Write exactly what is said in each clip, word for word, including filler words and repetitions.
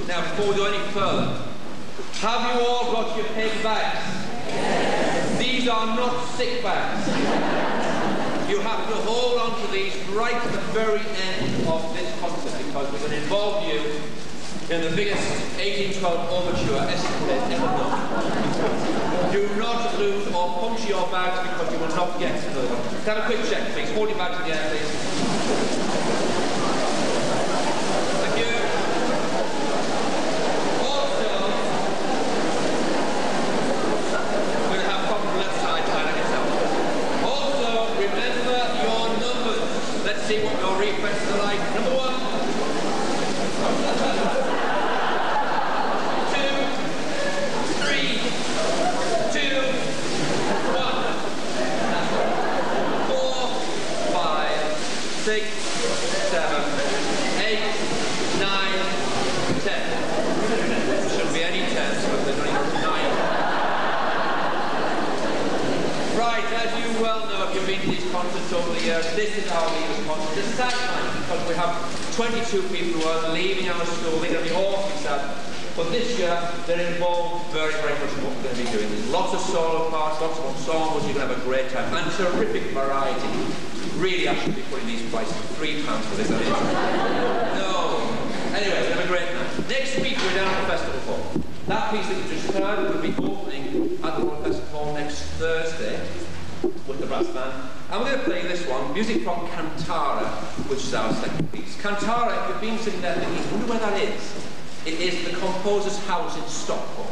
Now, before we go any further, have you all got your paper bags? Yes. These are not sick bags. You have to hold on to these right to the very end of this concert because we're going to involve you in the biggest eighteen twelve overture escapade ever known. Do not lose or puncture your bags because you will not get to them. Have a quick check, please. Hold your bags in the air, please. Thank you. Also, we're going to have problems on the left side, trying to get out. Also, remember your numbers. Let's see what your reflexes are like. Number one. Six, seven, eight, nine, ten. There shouldn't be any tens, but there's only nine. Right, as you well know, if you've been to these concerts over the years, this is our leavers concert. It's sad time because we have twenty-two people who are leaving our school. They're going to be awfully sad. But this year, they're involved very, very much in what we're going to be doing. There's lots of solo parts, lots of ensembles. You're going to have a great time. And terrific variety. Really, I should be putting these prices three pounds for this. No. Anyway, we're going to have a great night. Next week, we're down at the Festival Hall. That piece that you just heard will be opening at the Royal Festival Hall next Thursday with the brass band. And we're going to play this one, music from Kantara, which is our second piece. Kantara, if you've been sitting there thinking, I wonder where that is. It is the composer's house in Stockholm.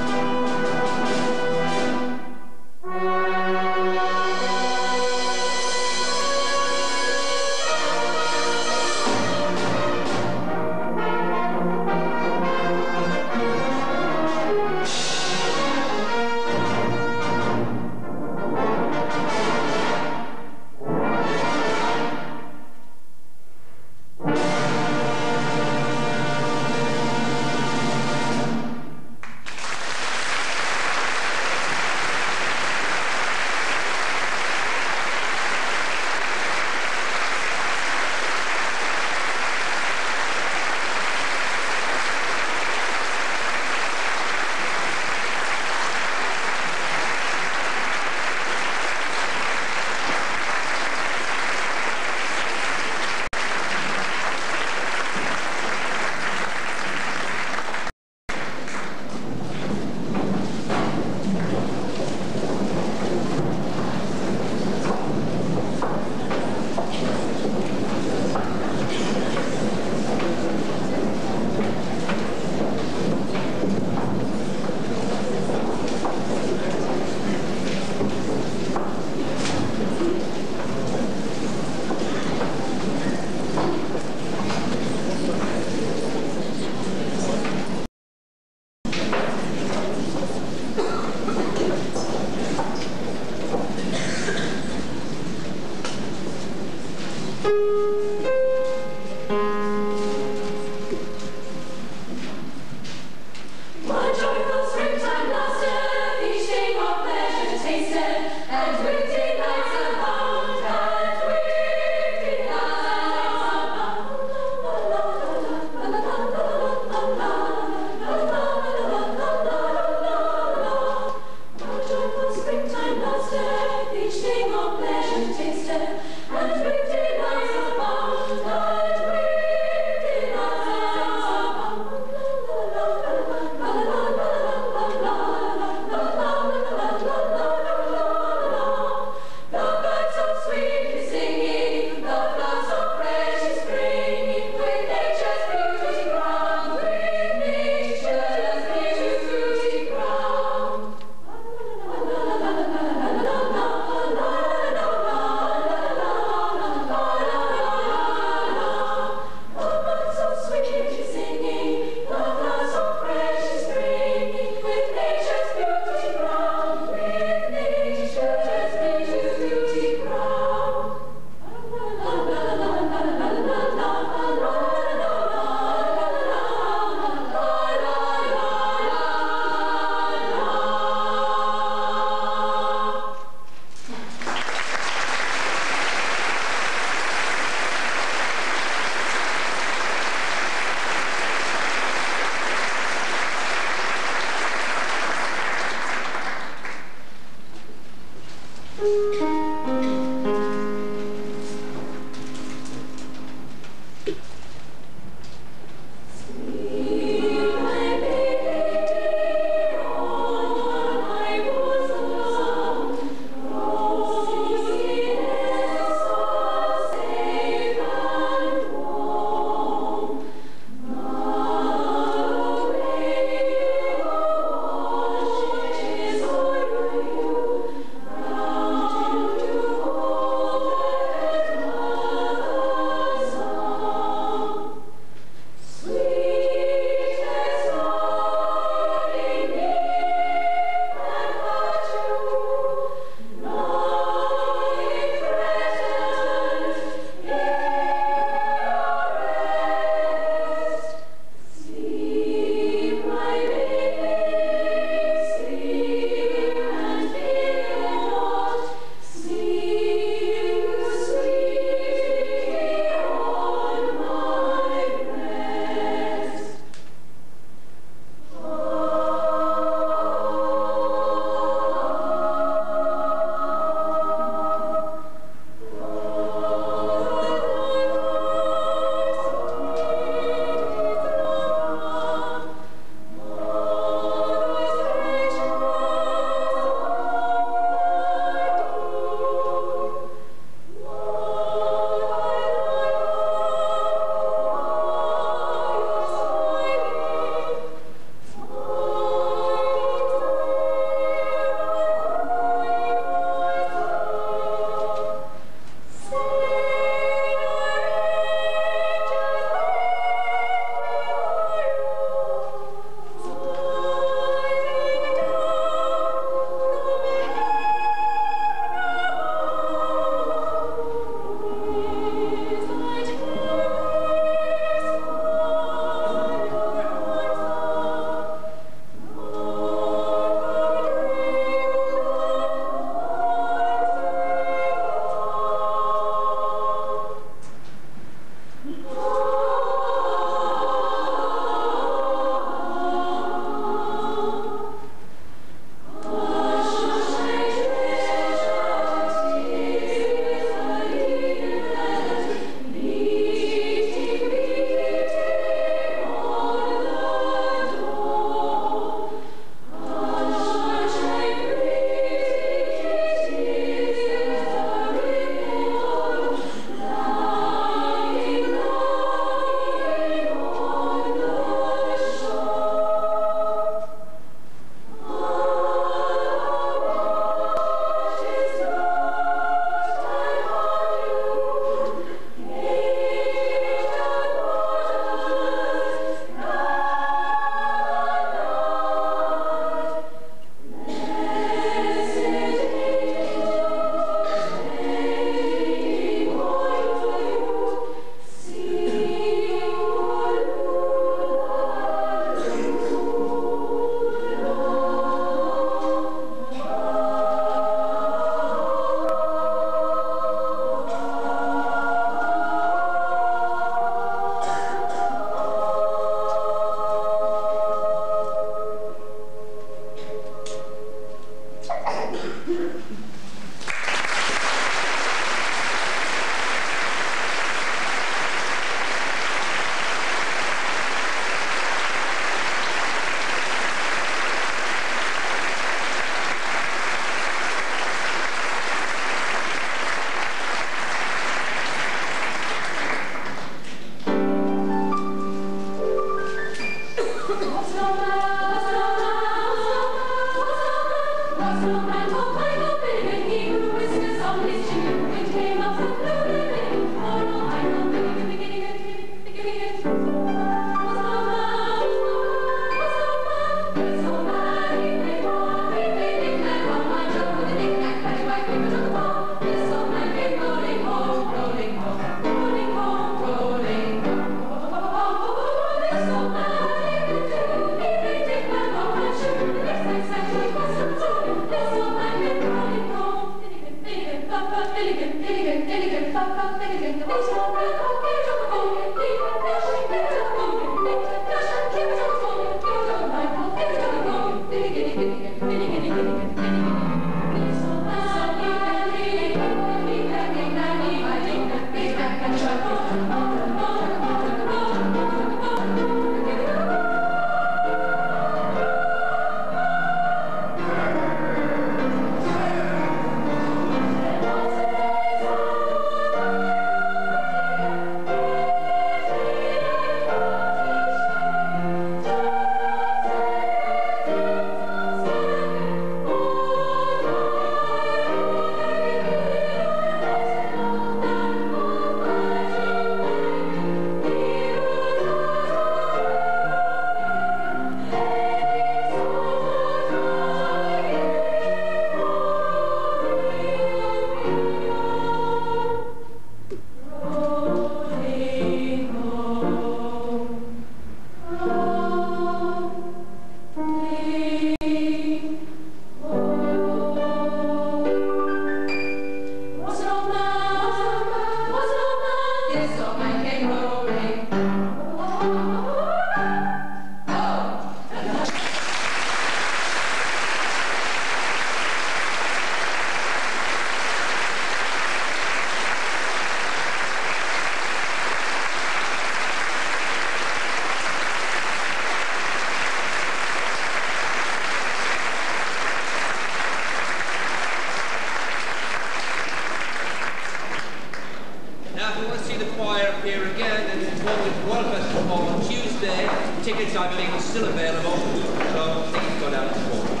Tickets, I believe, are still available, so please go down to the board.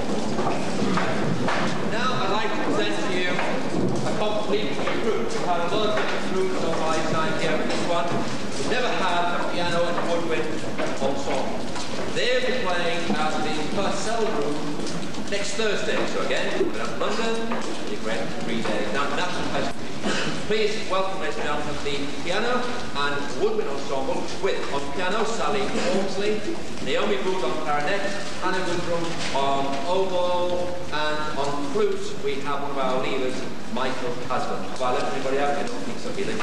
Now I'd like to present to you a complete group. We've had a lot of different groups over my time here for this one. We've never had a piano and woodwind ensemble. They'll be playing at the Purcell Room next Thursday. So again, we're going to London, it's a great three-day national festival. Please welcome, ladies and gentlemen, the piano and woodwind ensemble with, on piano, Sally Walmsley, Naomi Booth on clarinet, Hannah Woodrum on oboe, and on flute we have one of our leaders, Michael Haslam. Have I left anybody out? I don't think so, Billy.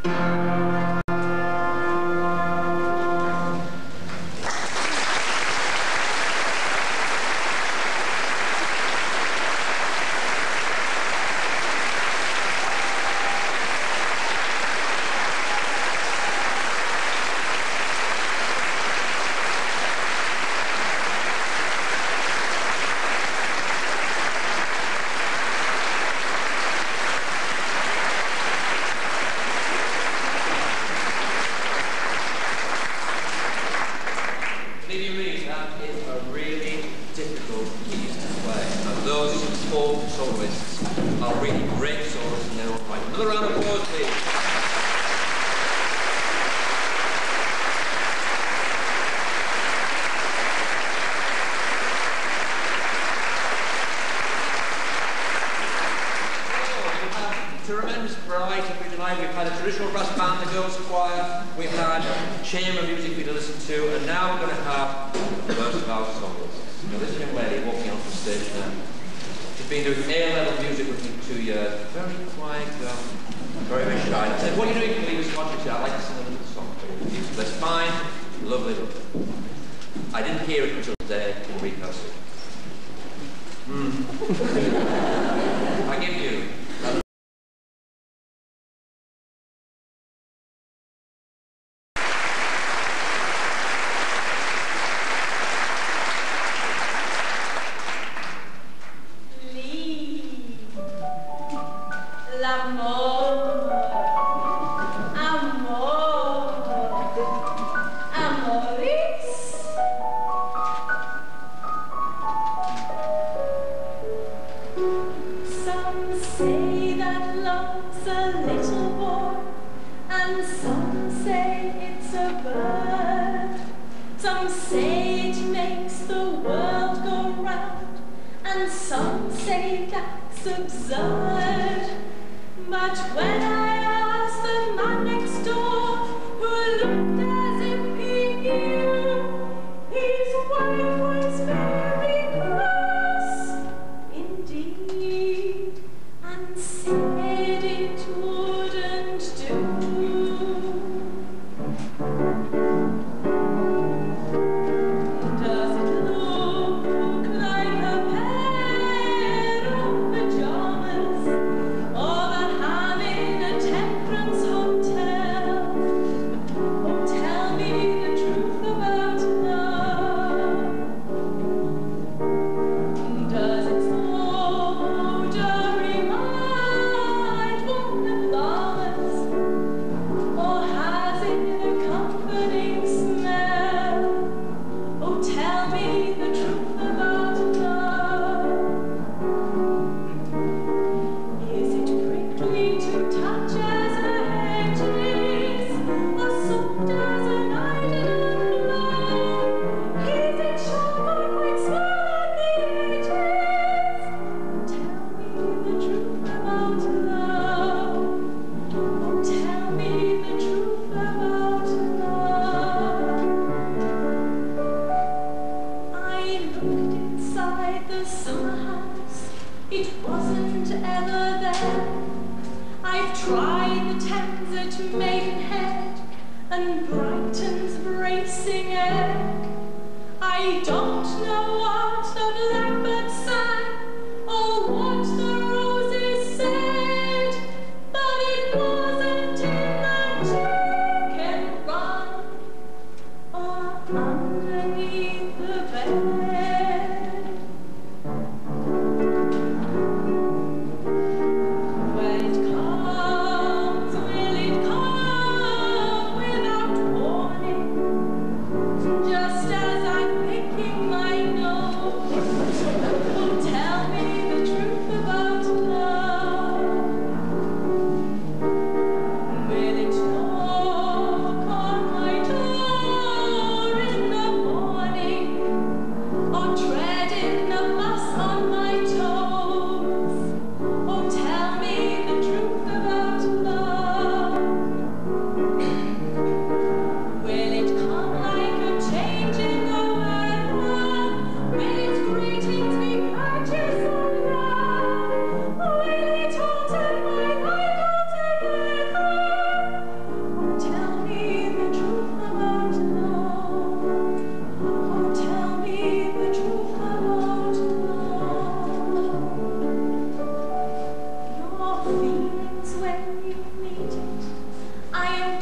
Just as I'm picking my nose.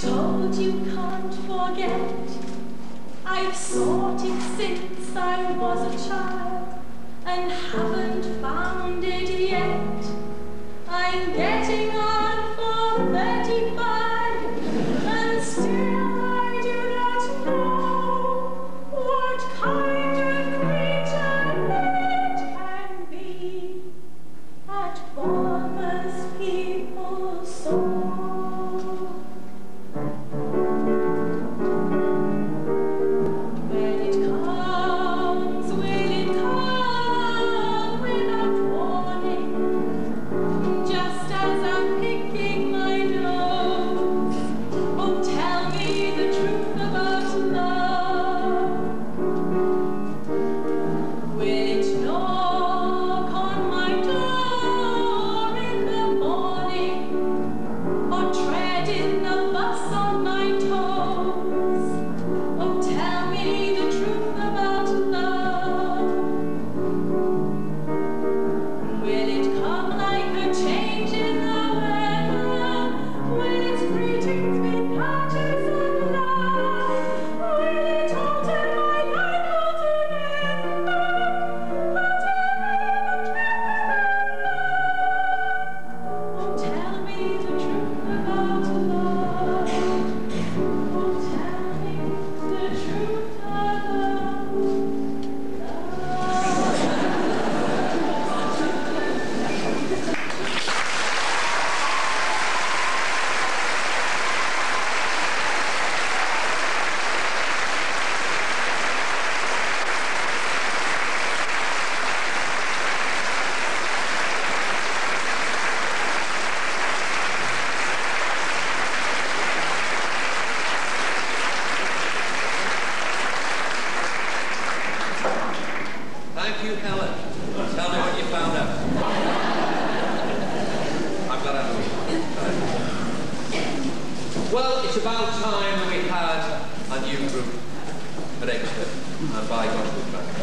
told you can't forget. I've sought it since I was a child and haven't found it yet. I'm getting on for thirty-five and still I do not know what kind of creature it can be at Bournemouth people's soul. Well, it's about time that we had a new group at Exeter, and by God we're back.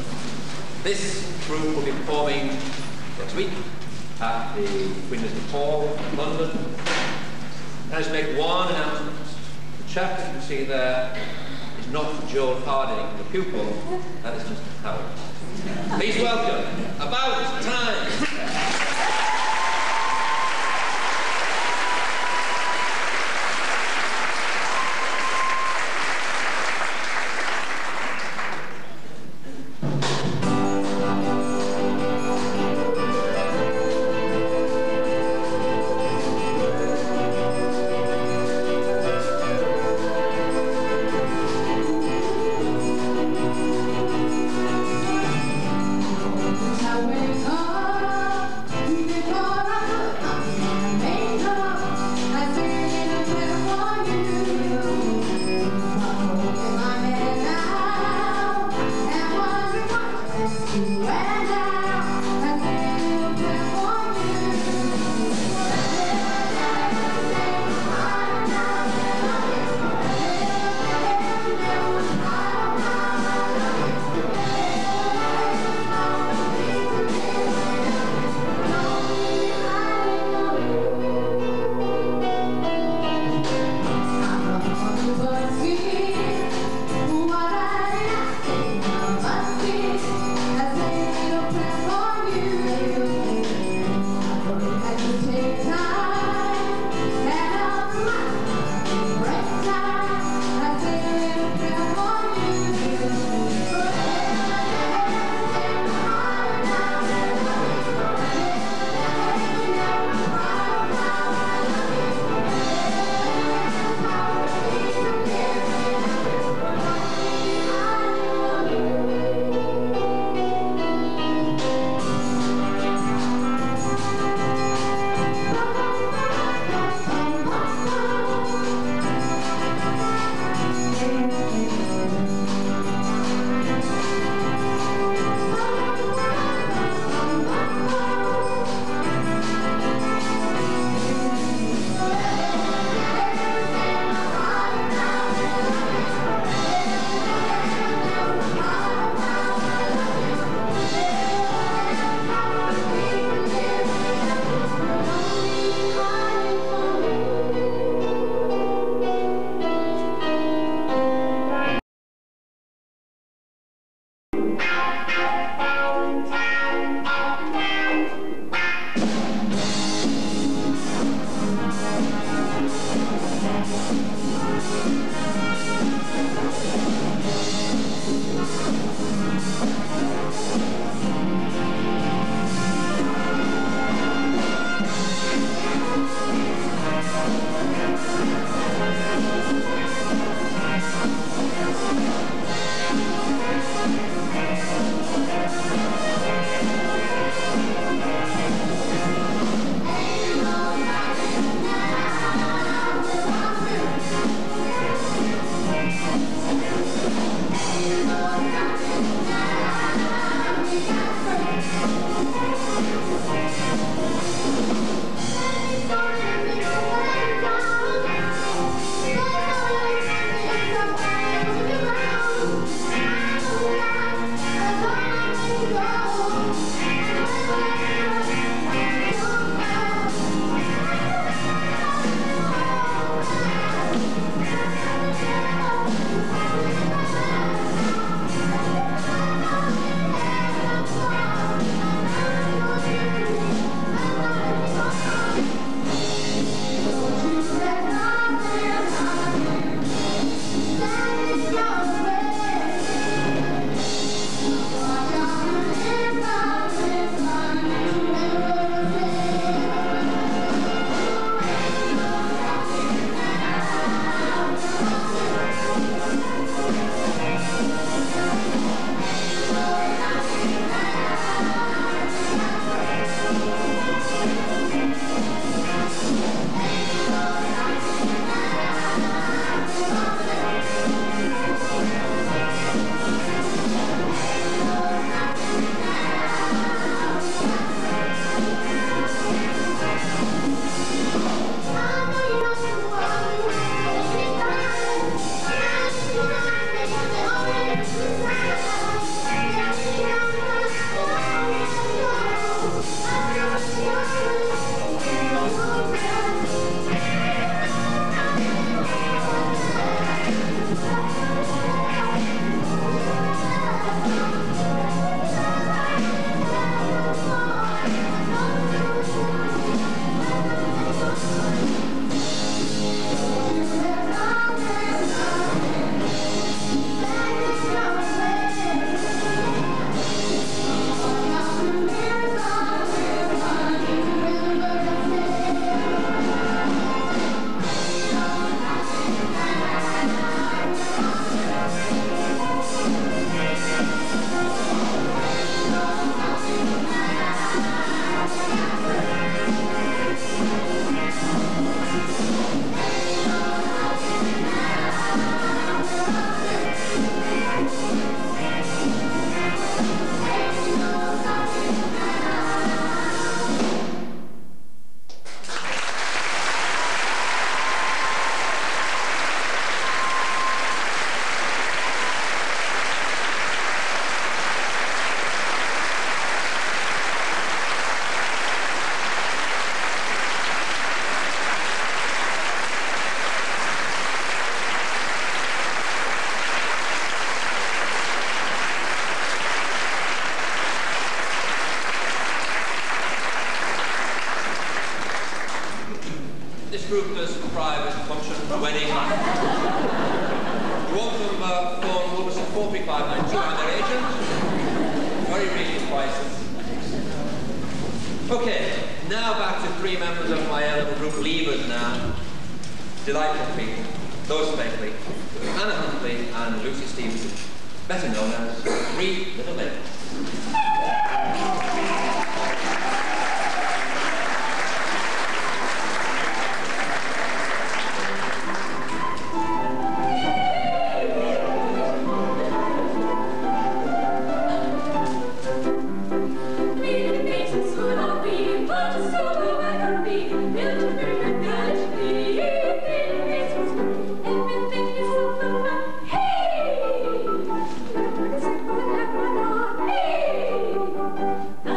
This group will be performing next week at the Queen Elizabeth Hall in London. And I just make one announcement. The chap that you can see there is not Joel Harding, the pupil, that is Mister Howard. Please welcome About Time. I wake up This group does private functions, weddings. You want them uh, phone Wilson four three five nine two and their agent. Very reasonable prices. Okay, now back to three members of my little group, Leavers now. Delightful people, those Speckley, Anna Huntley and Lucy Stevenson, better known as Three Little Ladies. Hey!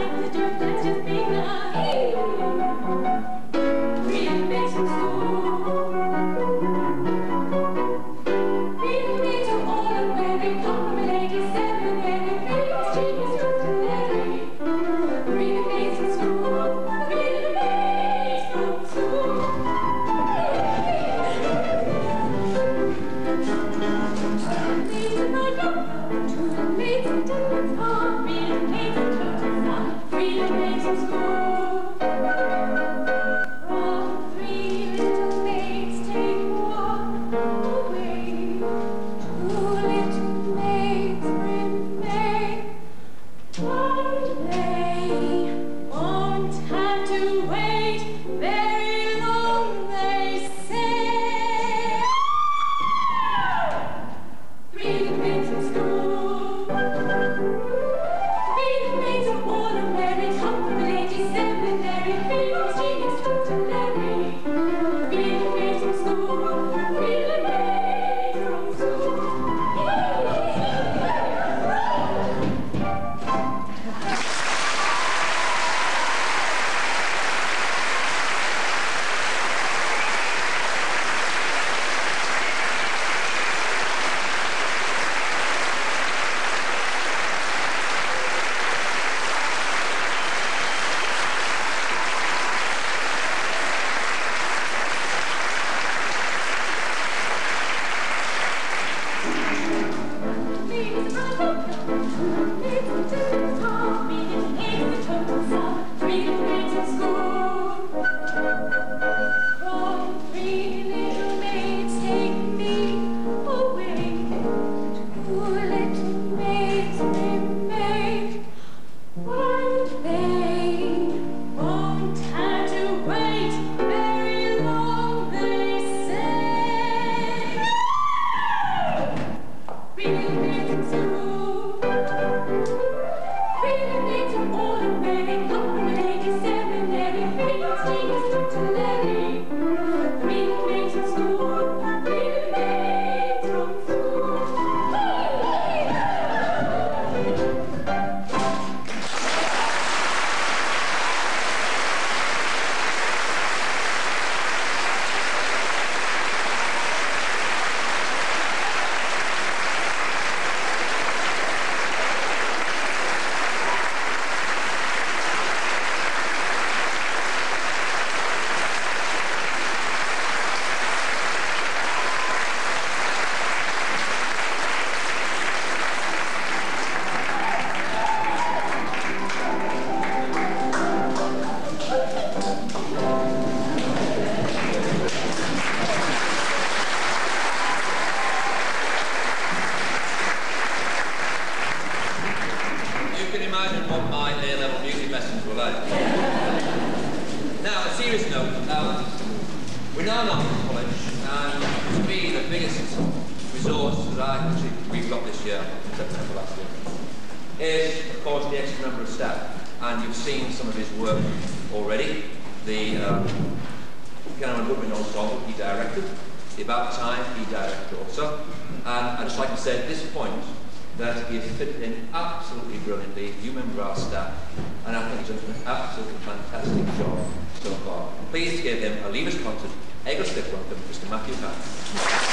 the biggest resource that I actually we've got this year, September last year, is of course the extra member of staff, and you've seen some of his work already. The um, Piano and Woodwind Ensemble he directed, the About Time he directed also, and I'd just like to say at this point that he has fitted in absolutely brilliantly, new member of our staff, and I think he's done an absolutely fantastic job so far. Please give him a Leavers concert, Eggle Stick welcome, Mister Matthew Hart.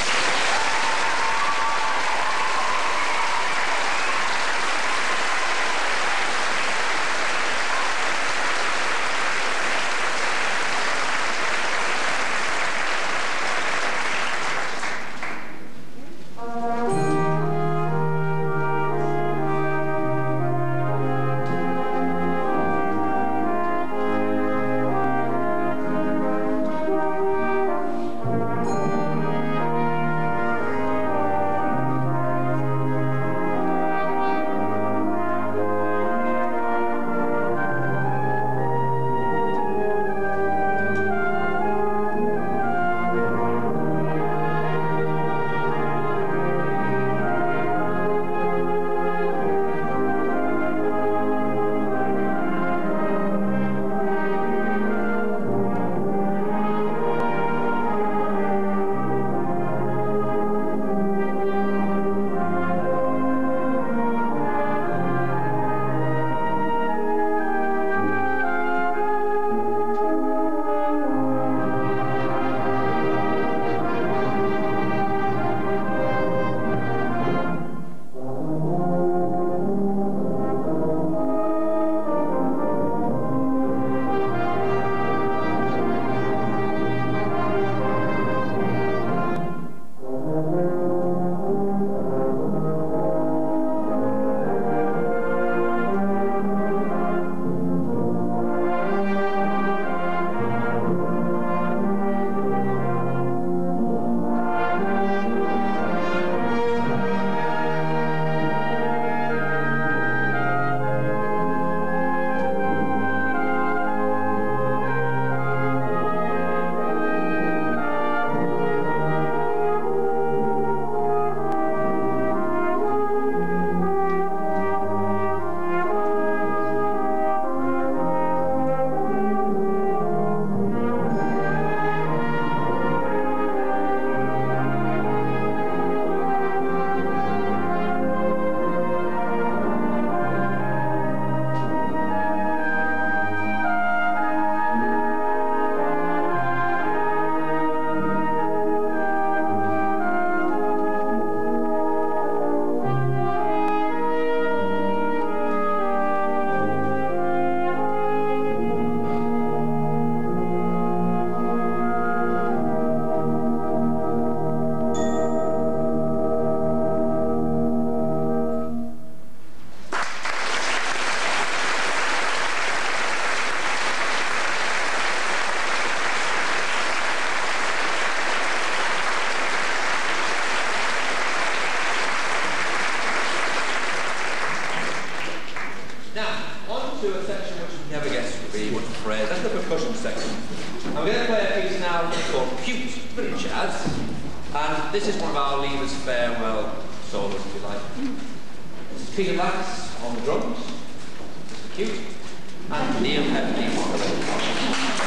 This is one of our Leavers farewell solos, if you like. This is Peter Lax on the drums, Mister Cute, and Neil Hefty on the bass.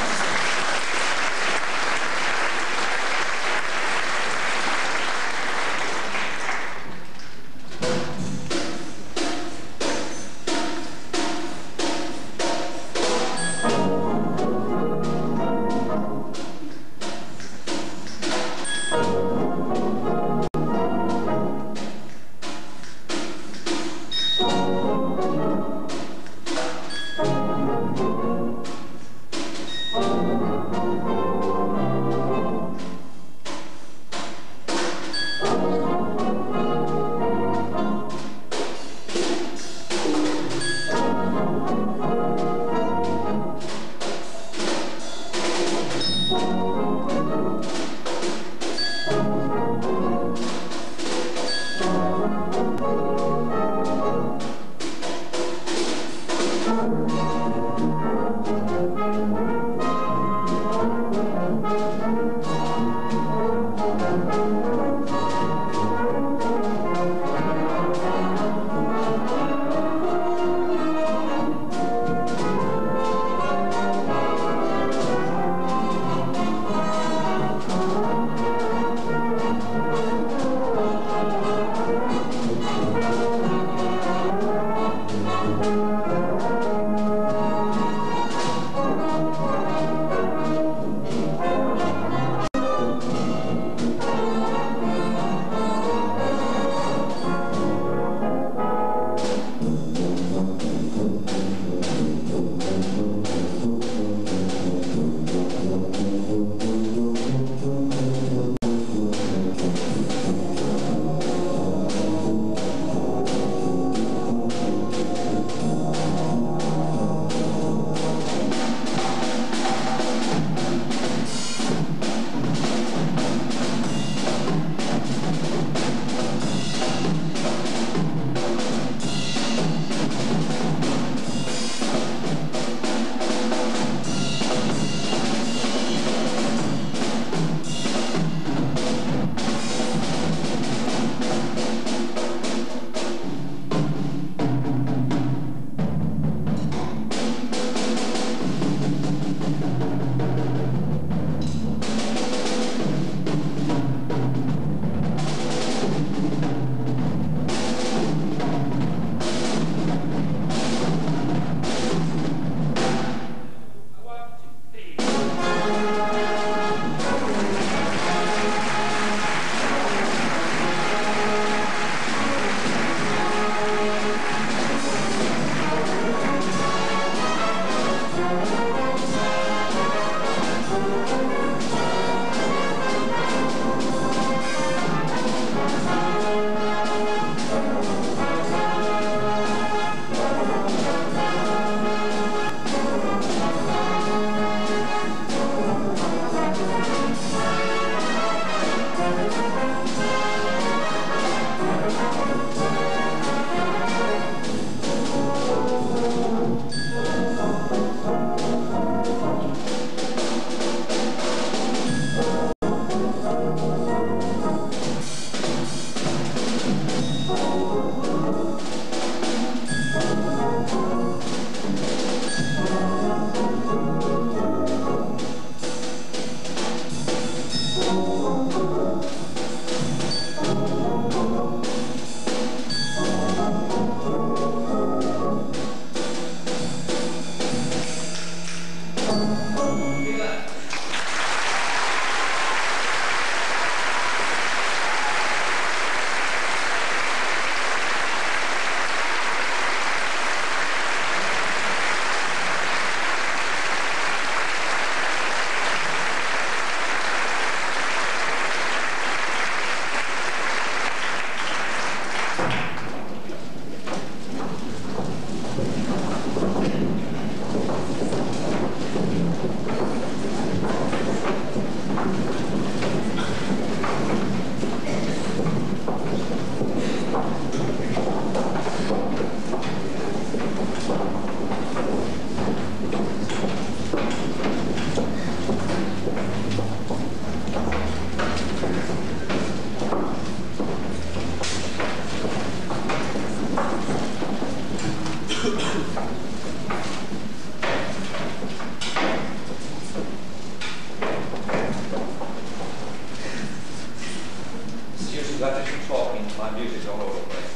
You have to talking, my music's all over the place.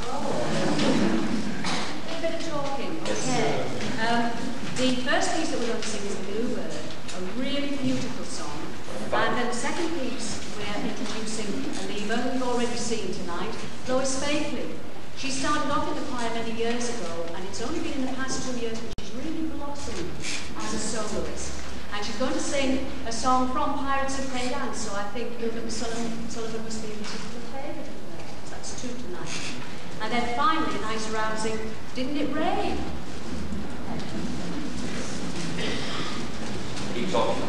A bit of talking. Yes. Okay. Um, the first piece that we're going to sing is The Bluebird, a really beautiful song. And then the second piece, we're introducing a leaver who we've already seen tonight, Lois Fakeley. She started off in the choir many years ago, and it's only been in the past two years that she's really blossomed as a soloist. And she's going to sing a song from Pirates of Penzance, so I think Gilbert Sullivan, Sullivan must be a particular favourite of hers. That's two tonight. And then finally, a nice rousing, Didn't It Rain? Keep talking.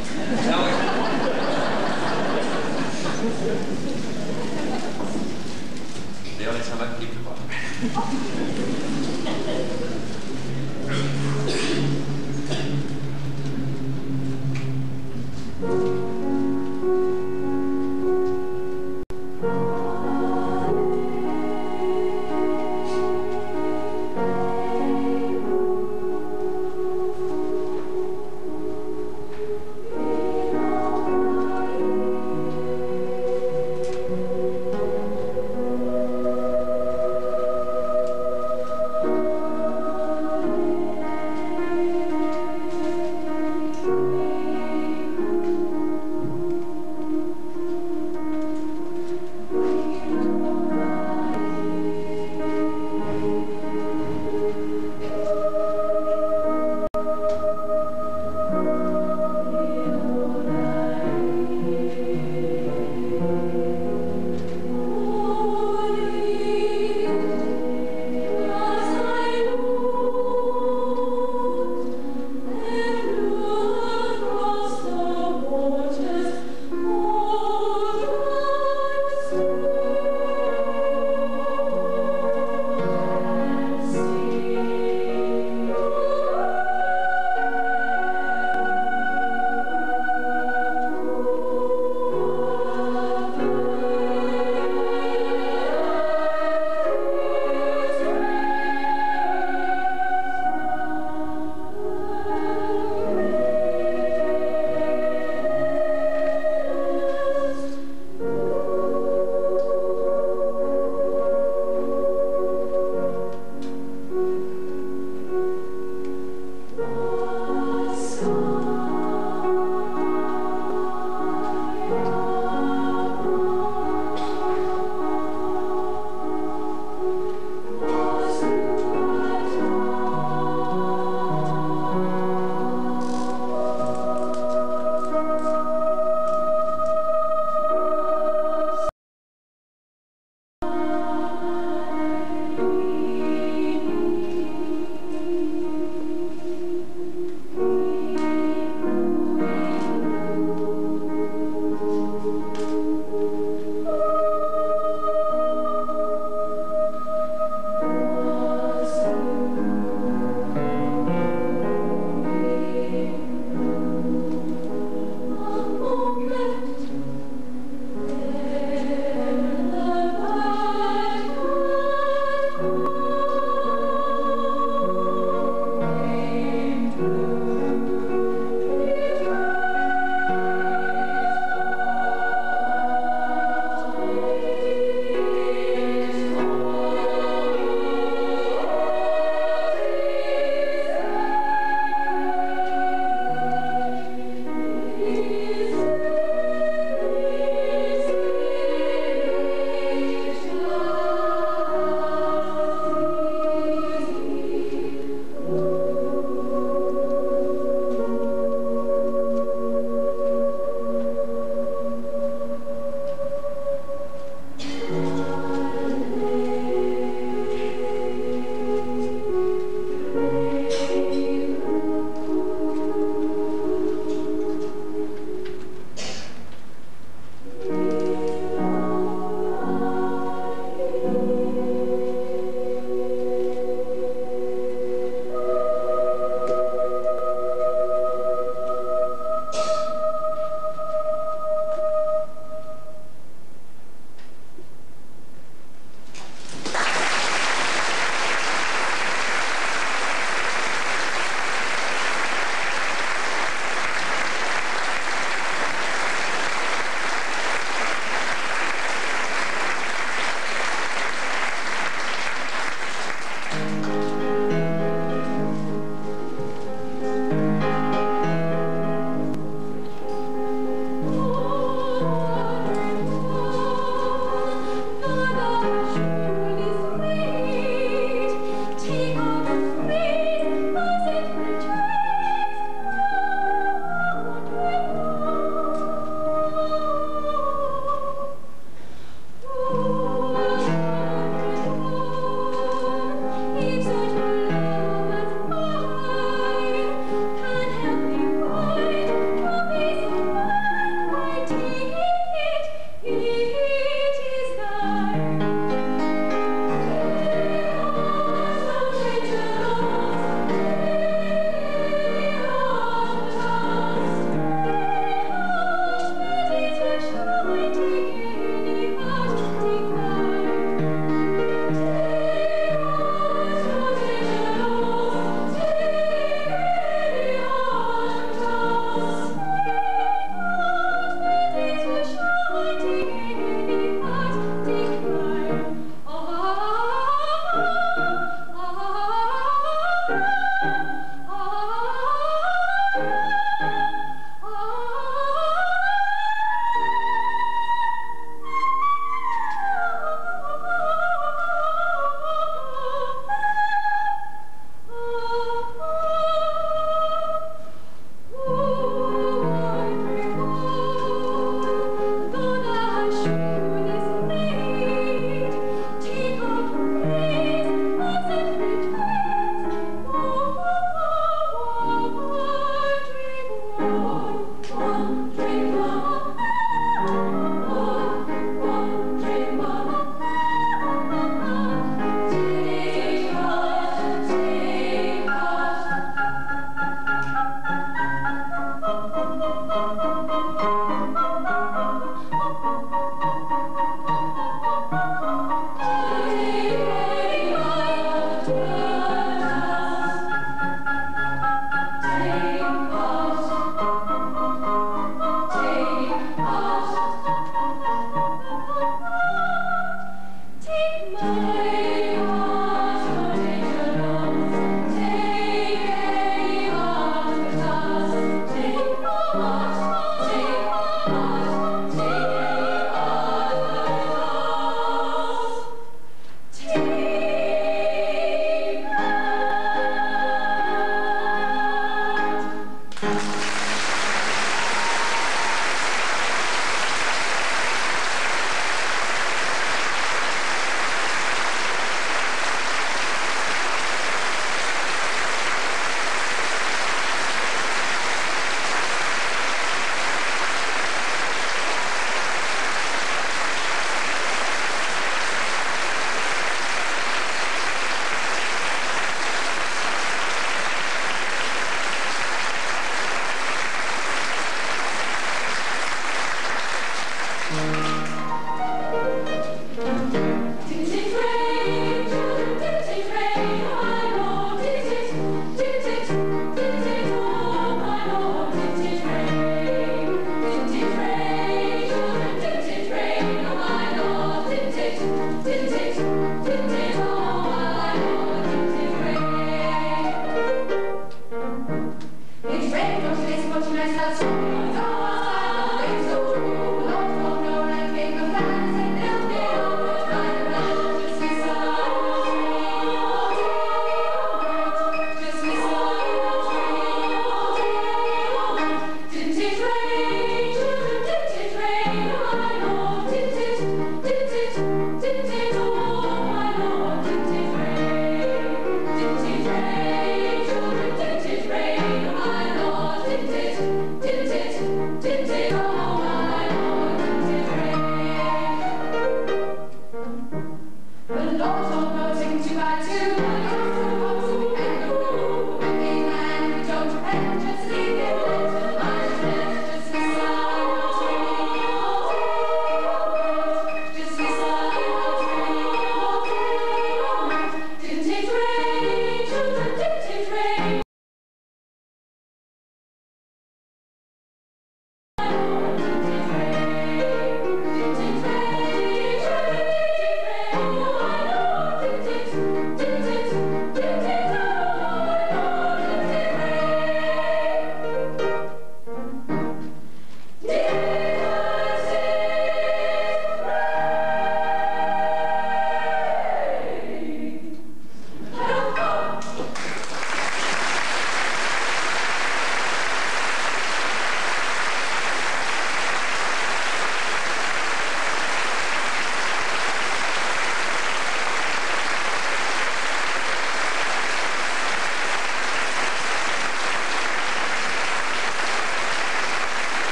The only time I can keep it quiet.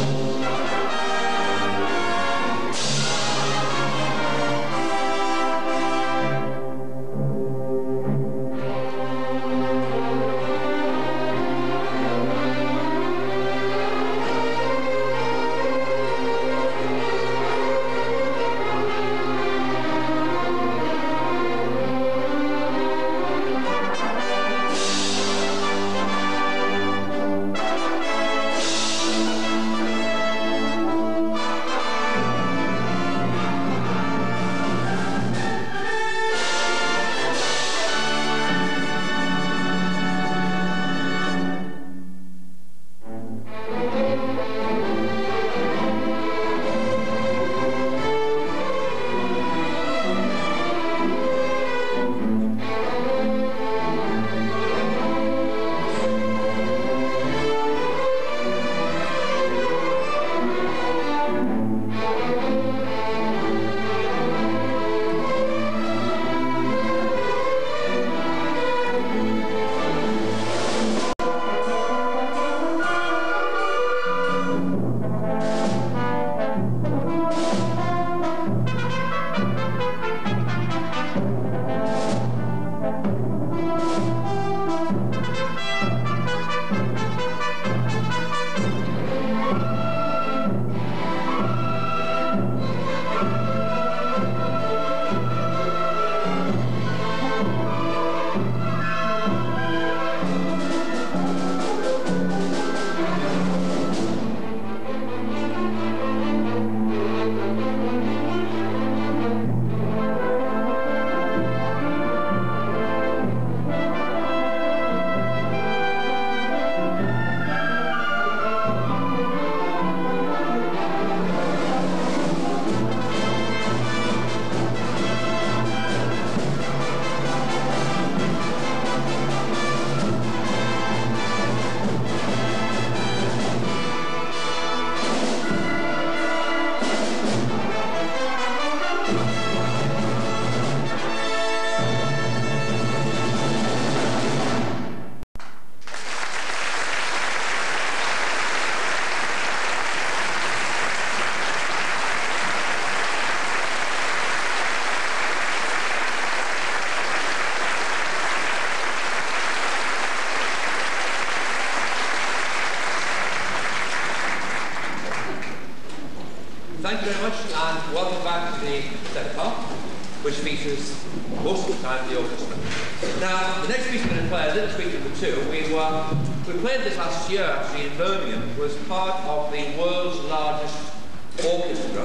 Thank you very much, and welcome back to the second half, which features most of the time the orchestra. Now, the next piece we're going to play, Little Suite Number Two, we were we played this last year actually in Birmingham. It was part of the world's largest orchestra.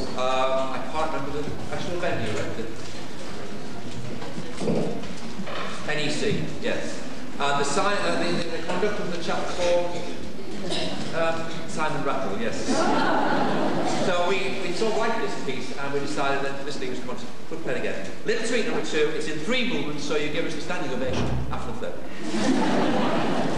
Um, I can't remember the actual venue, right? The N E C, yes. Uh, the, si uh, the, the, the conductor of the chapter called um, Simon Rattle, yes. So we, we sort of liked this piece and we decided that this thing was going to play it again. Little Suite Number Two, it's in three movements, so you give us a standing ovation after the third.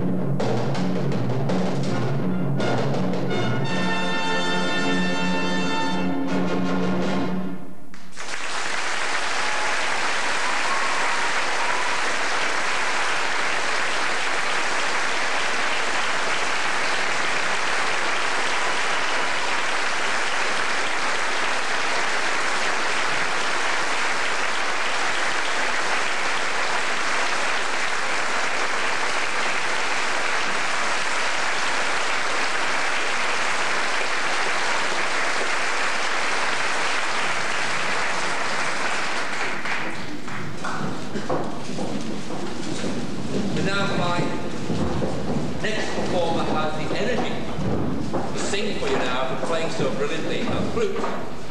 And now my next performer has the energy to sing for you now for playing so brilliantly on the flute.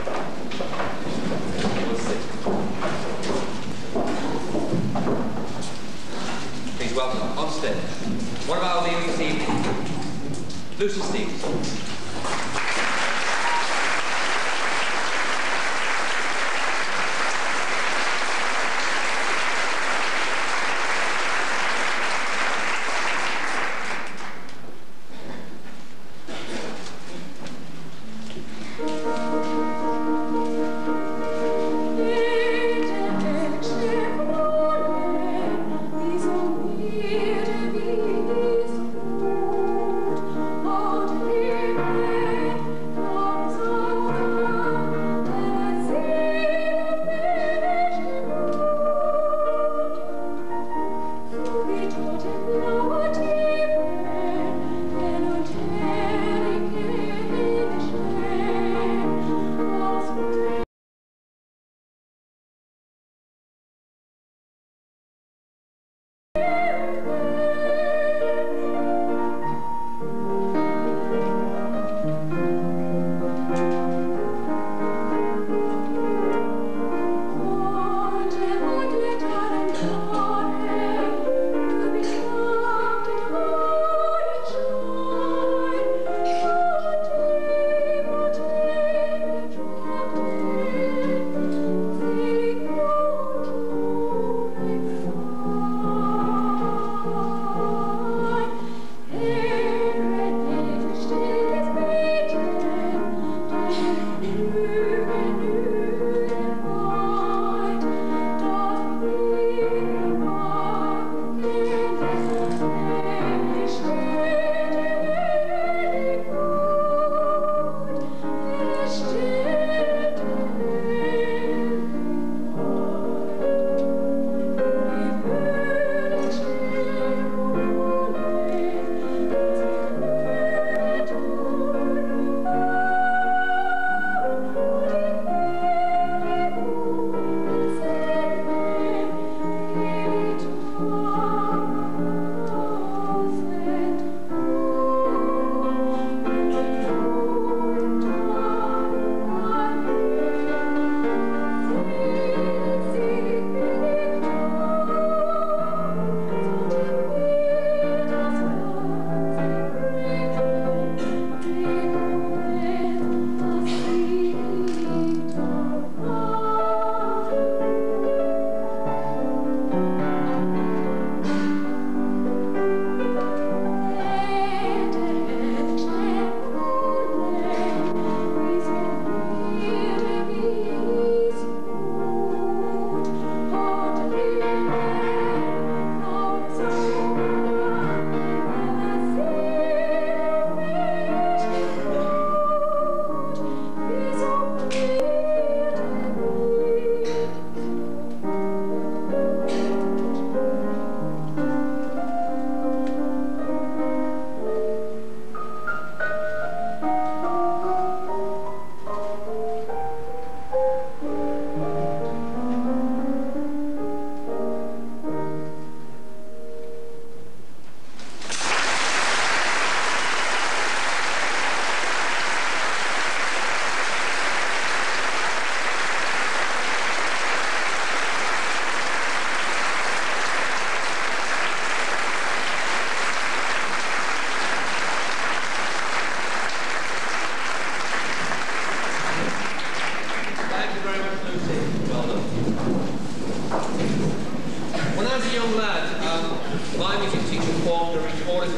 We'll see. Please welcome on stage one of our leaders this evening, Lucy Stevens. Oh,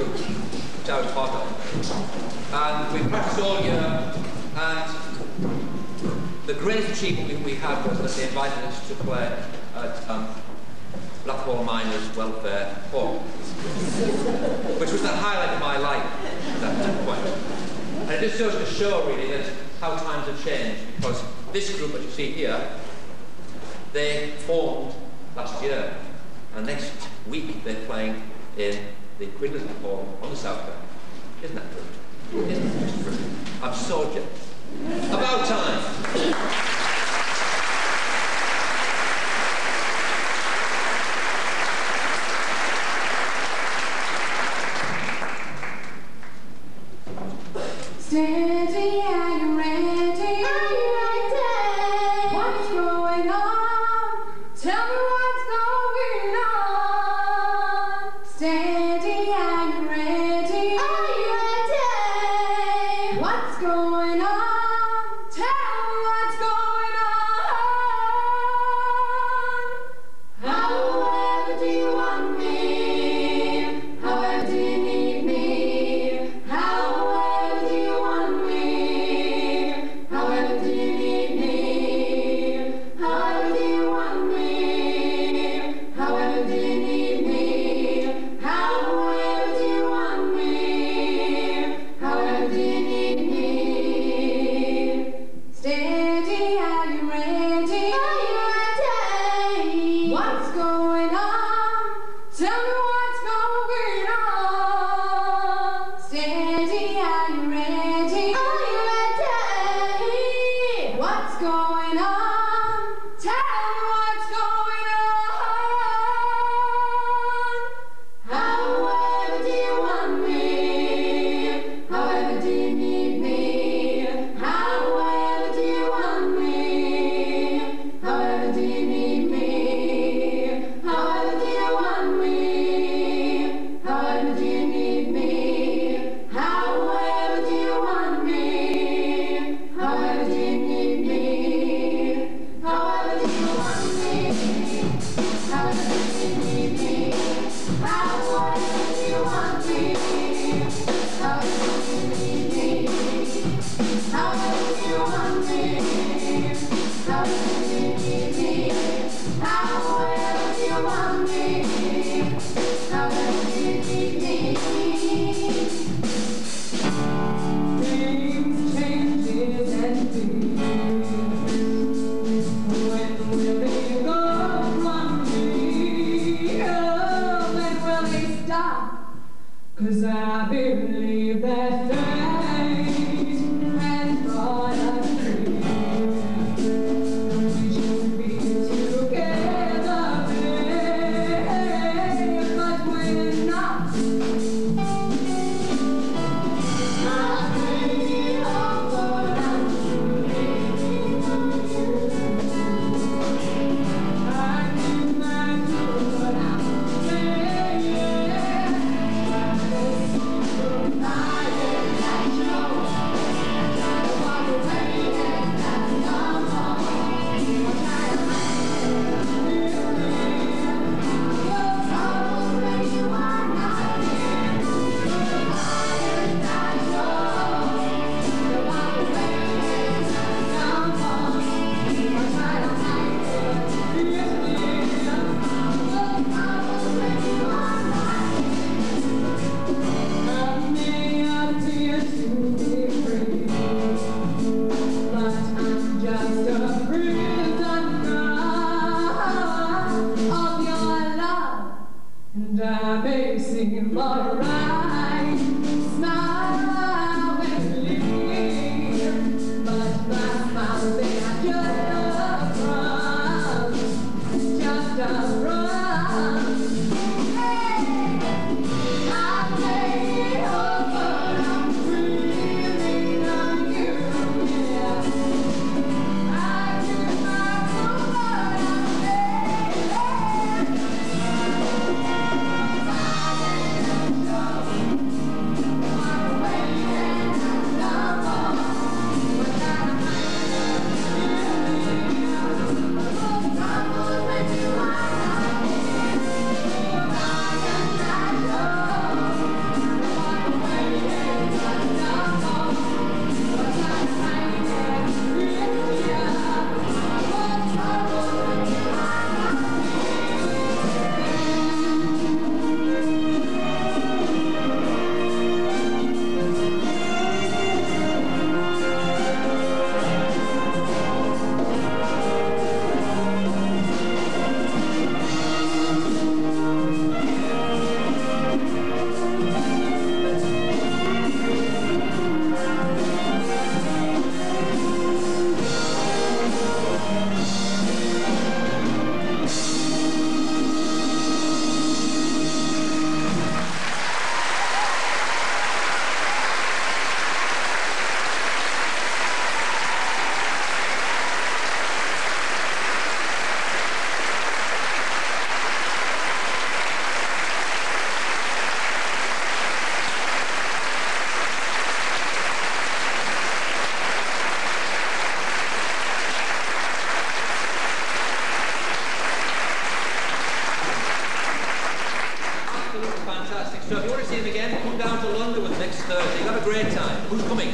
group, which I was part of. And we practiced all year, and the greatest achievement we, we had was that they invited us to play at um, Blackwall Miners Welfare Hall, which was the highlight of my life at that point. And it just goes to show really that how times have changed, because this group that you see here, they formed last year, and next week they're playing in the Queen Elizabeth Hall on the South Bank. Isn't that good? Isn't that just brilliant? I'm so jealous. About time. Steady, are you ready? Are you ready? What's going on? Tell me what's going on. Steady, are you ready? Are you ready? What's going on? Tell me what's going on. However do you want me? However do you need me? However do you want me? However do you need me? However do you want me? However do you need me? However do you want me? However do you need me? Steady, are you ready? Are you ready? What's going on? Tell me what's going on. Steady, are you ready? Are you ready? What's going on? Tell me what's going on. However do you want me? However do you need me? However do you want me? However do you need me? However do you want me? However do you need me? However do you want me? However do you need me? However do you want me? However do you need me? However do you want me? However do you need me? However do you want me? However do you need me? However do you want me? However do you need me? Things changes and things. When will they go from me? Oh, when will they stop? 'Cause I believe that fate has brought us here. We should be together, babe, but we're not. I feel all I'm feeling on you. I think I do what I'm saying. I next Thursday. You'll have a great time. Who's coming?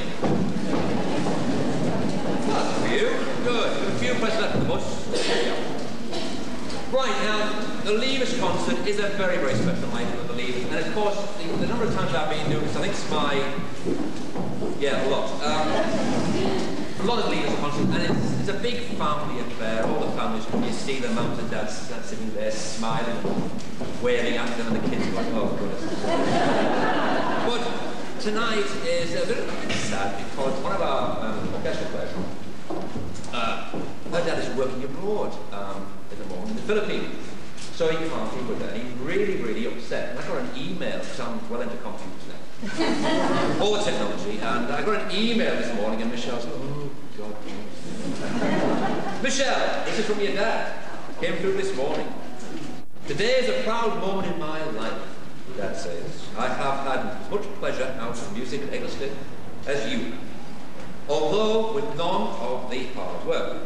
That's a few. Good. A few press left of the bus. Right, now, the Leavers concert is a very, very special night for the Leavers. And of course, the, the number of times I've been doing this, I think it's my... Yeah, a lot. Um, a lot of Leavers concert, and it's, it's a big family affair. All the families, you see the mums and dads sitting there smiling, waving at them, and the kids going, oh, goodness. But tonight is a bit, a bit sad because one of our um, orchestral players, uh, her dad is working abroad um, in the morning in the Philippines, so he can't be with her. He's really, really upset. And I got an email, because I'm well into computers now, all the technology, and I got an email this morning, and Michelle's like, oh, God. Michelle, this is from your dad. Came through this morning. Today is a proud moment in my life, Dad says. I have had as much pleasure out of music at Eggleston as you, although with none of the hard work.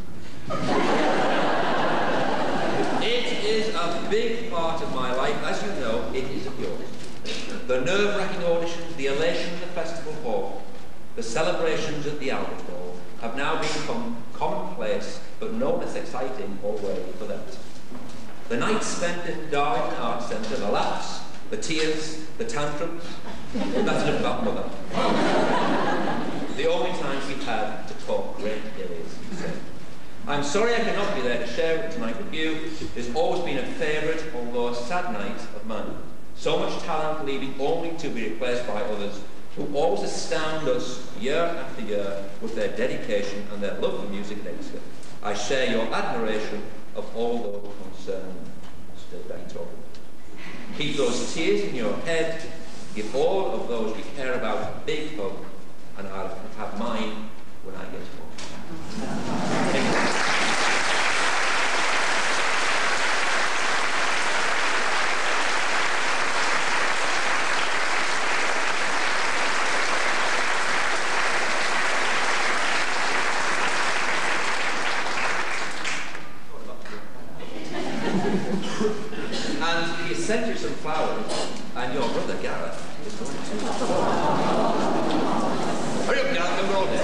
It is a big part of my life, as you know, it is of yours. The nerve-wracking auditions, the elation of the festival hall, the celebrations at the Albert Hall have now become commonplace, but no less exciting or worthy for that. The nights spent in Darwin Arts Centre, the laughs, the tears, the tantrums, that's enough about Mother. The only times we've had to talk great days, he said. I'm sorry I cannot be there to share it tonight with you. It's always been a favourite, although a sad night of mine. So much talent leaving only to be replaced by others who always astound us year after year with their dedication and their love for music and Exeter. I share your admiration of all those concerned. Still very talking. Keep those tears in your head. Give all of those we care about a big hug, and I'll have mine when I get home. Thank you. And he sent you some flowers, and your brother Gareth is going to. Hurry up, Gareth, and roll it.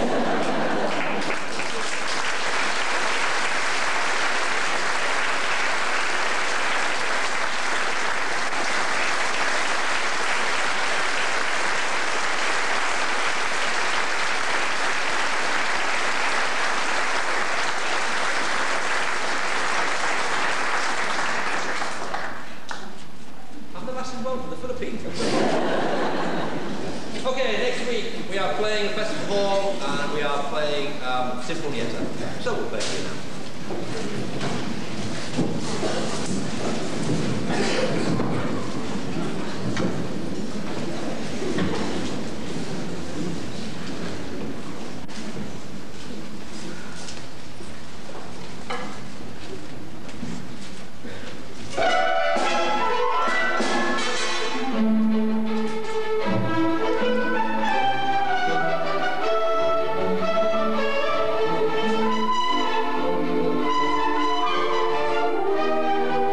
Sinfonietta. So we'll play here now. Thank you.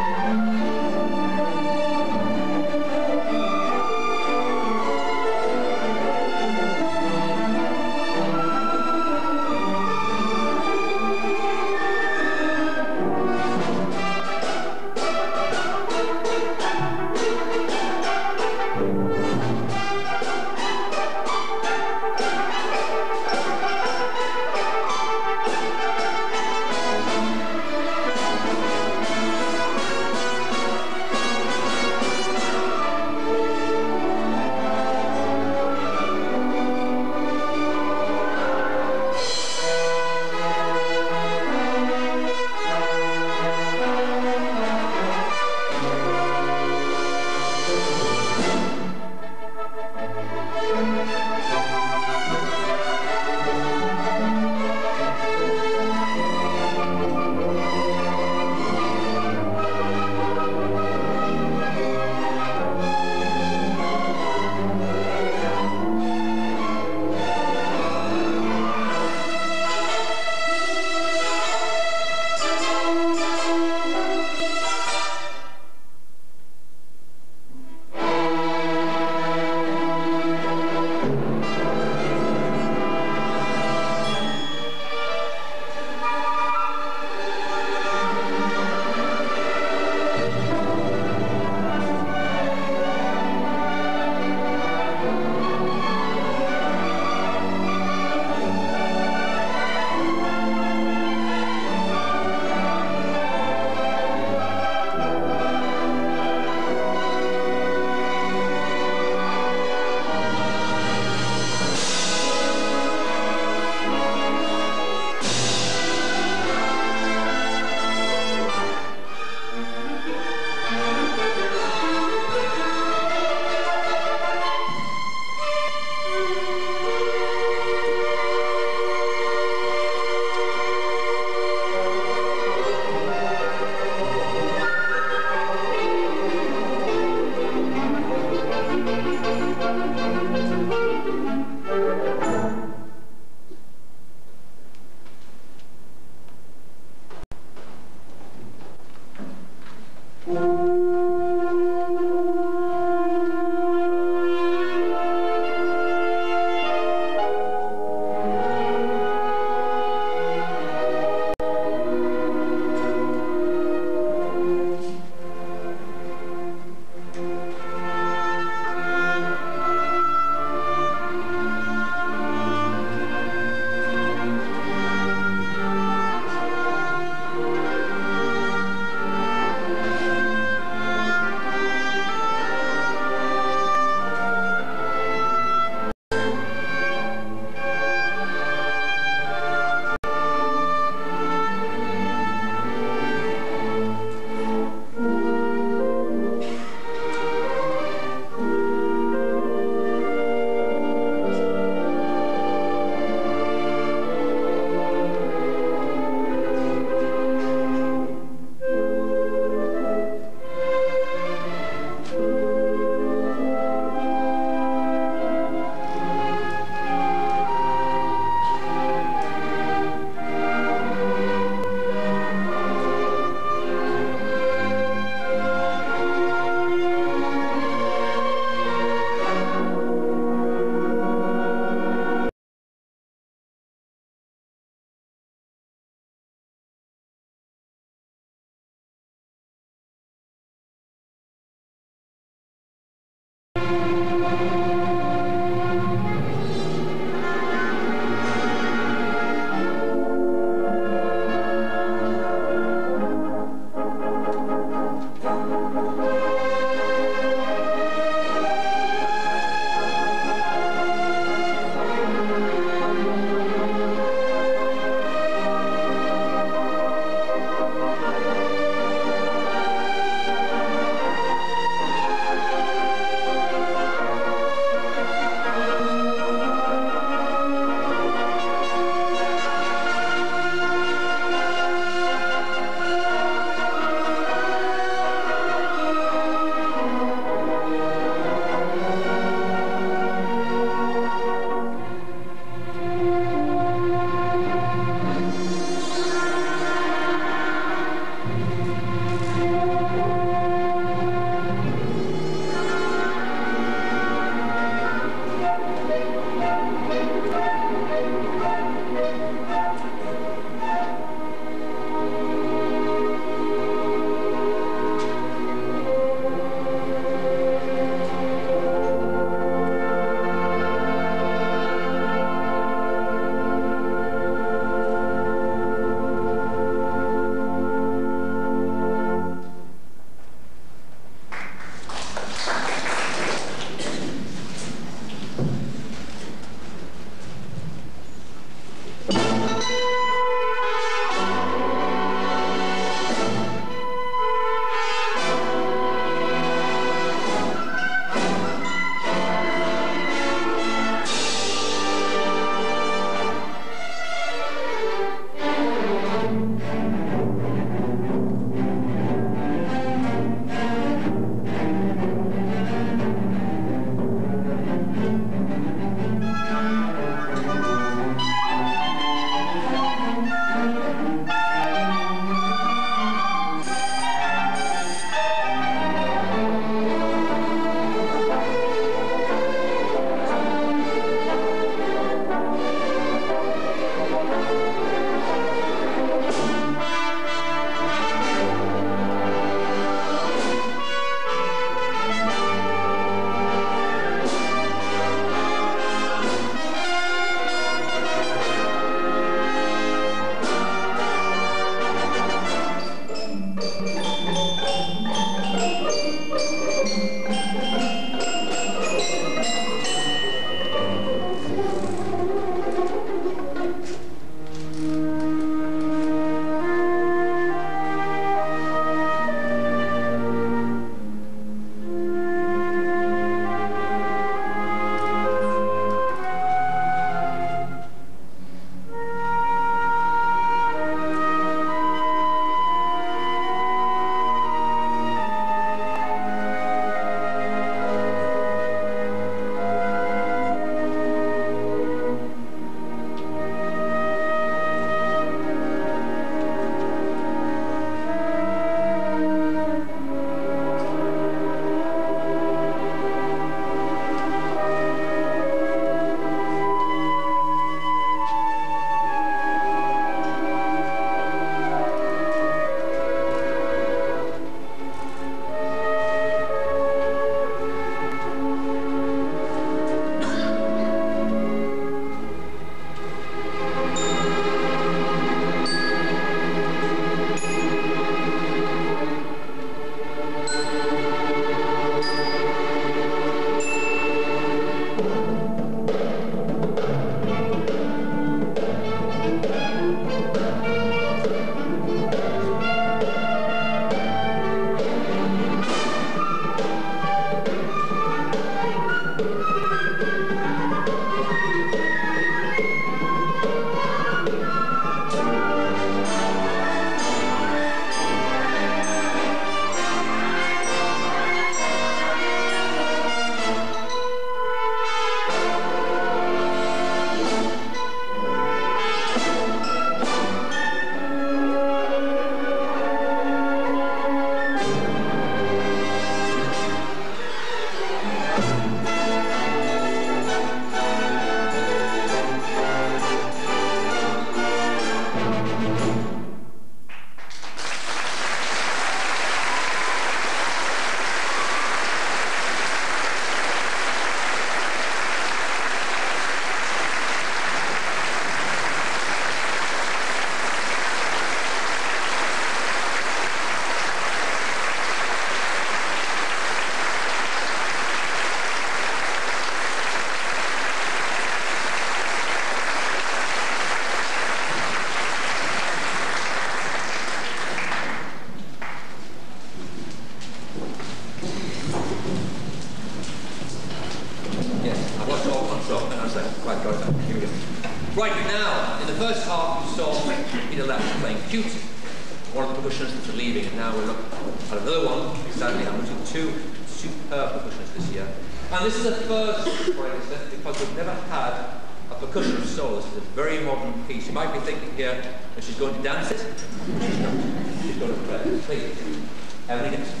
Now, in the first half you saw Peter Left playing Cute, one of the percussionists that's leaving, and now we're looking at another one. Sadly, I'm losing two superb percussionists this year. And this is a first for Elizabeth because we've never had a percussion solo. This is a very modern piece. You might be thinking here that she's going to dance it. She's not. She's going to play. Please, Emily Dixon.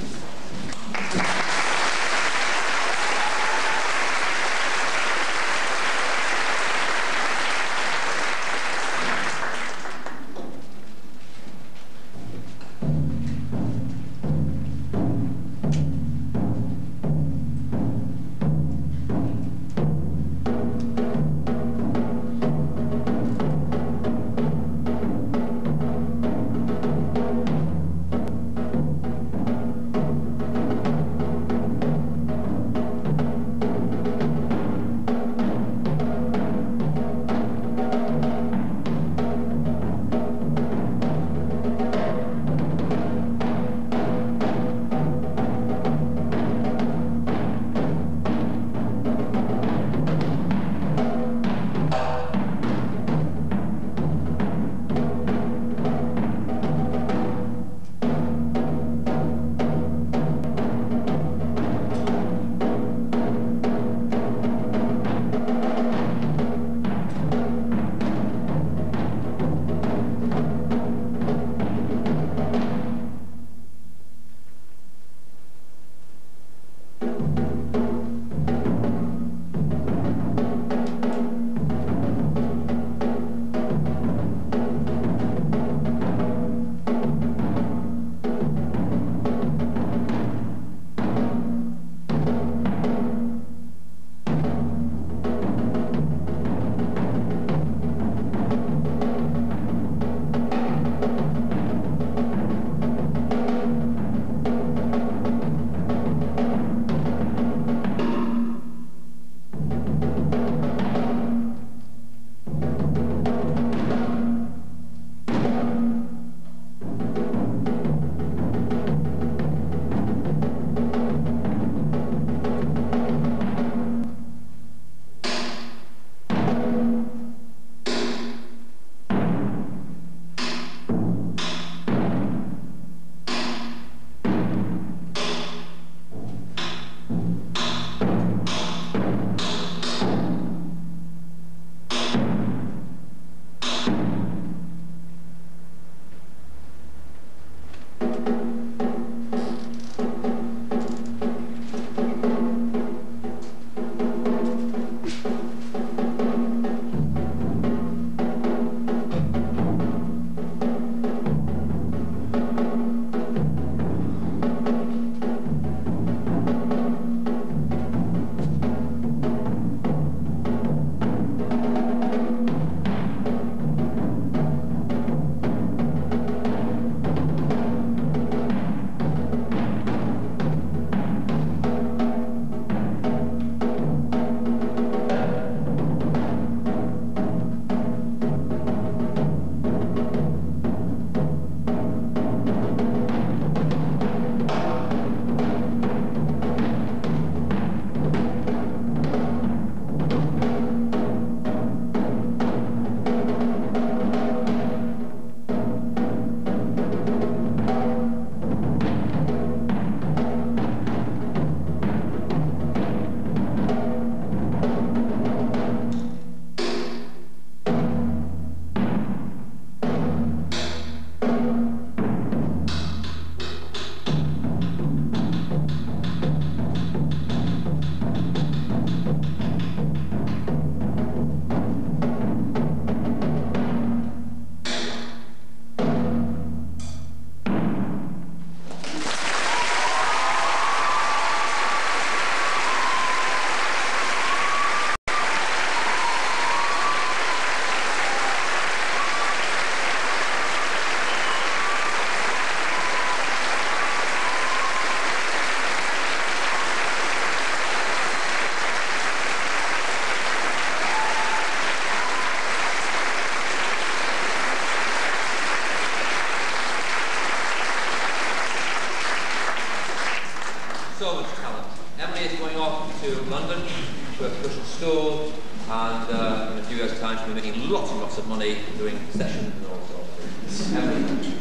so much talent. Emily is going off to London to a percussion school. and uh, in a few years' time she'll be making lots and lots of money doing sessions and all sorts of things.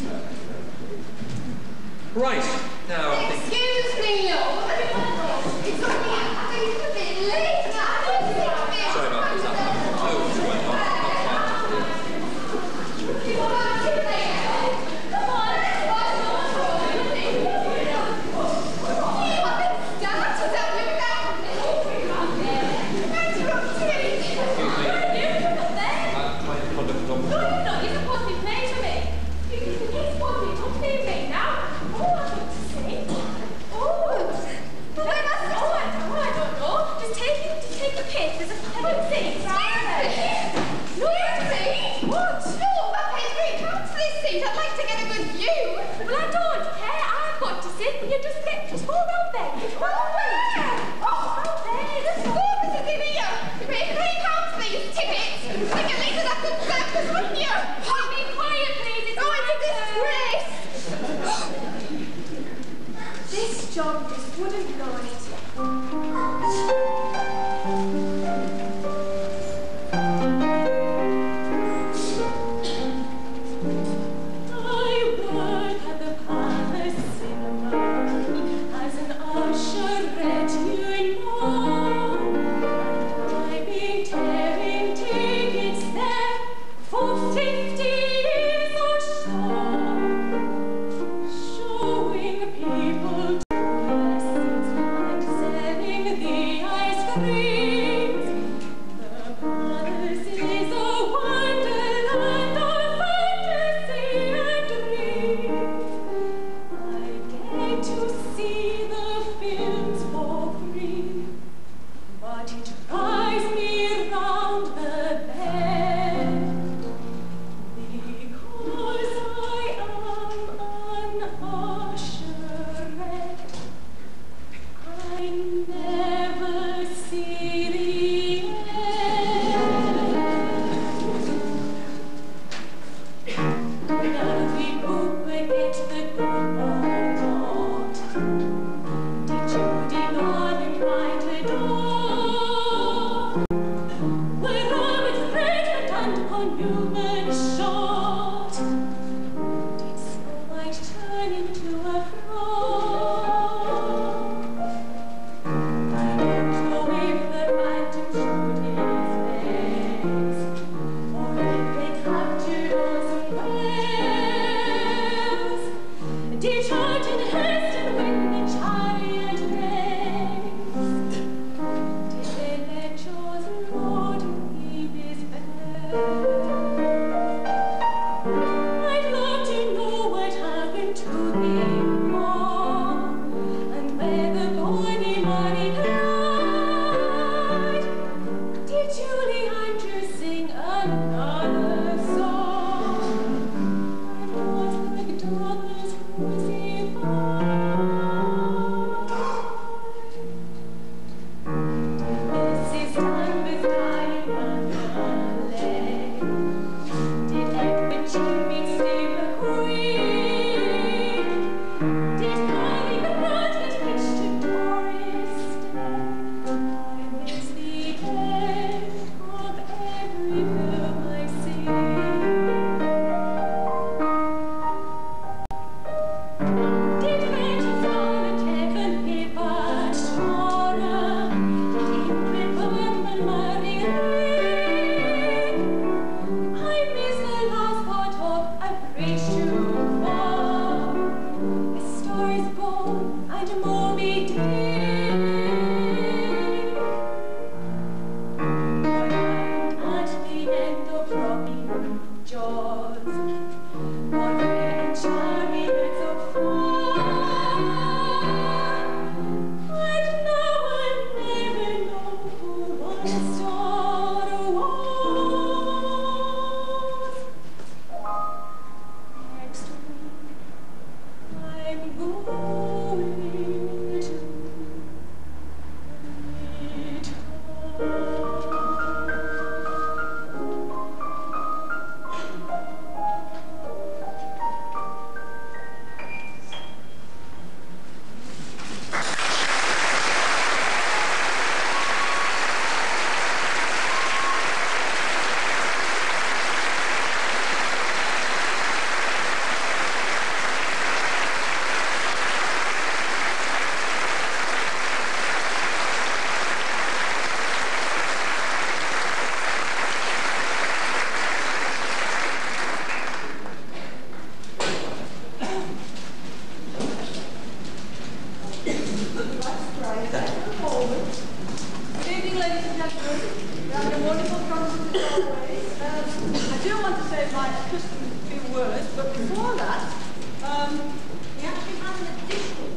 Right, now I think... Excuse me, love. It's only I think it's a bit late now. Sorry about this. I've got two going on. Come on, let's you just get just hold on there. Just hold on there. Oh, out there. That's all. Oh, Missus Emilia, you pay three pounds for these tickets. Like at least that good circus, wouldn't you? Oh, be quiet, please. It's oh, my it's a disgrace. This job just wouldn't go in it. I work at the Palace Cinema as an usher just a few words, but before that, um, we actually have an additional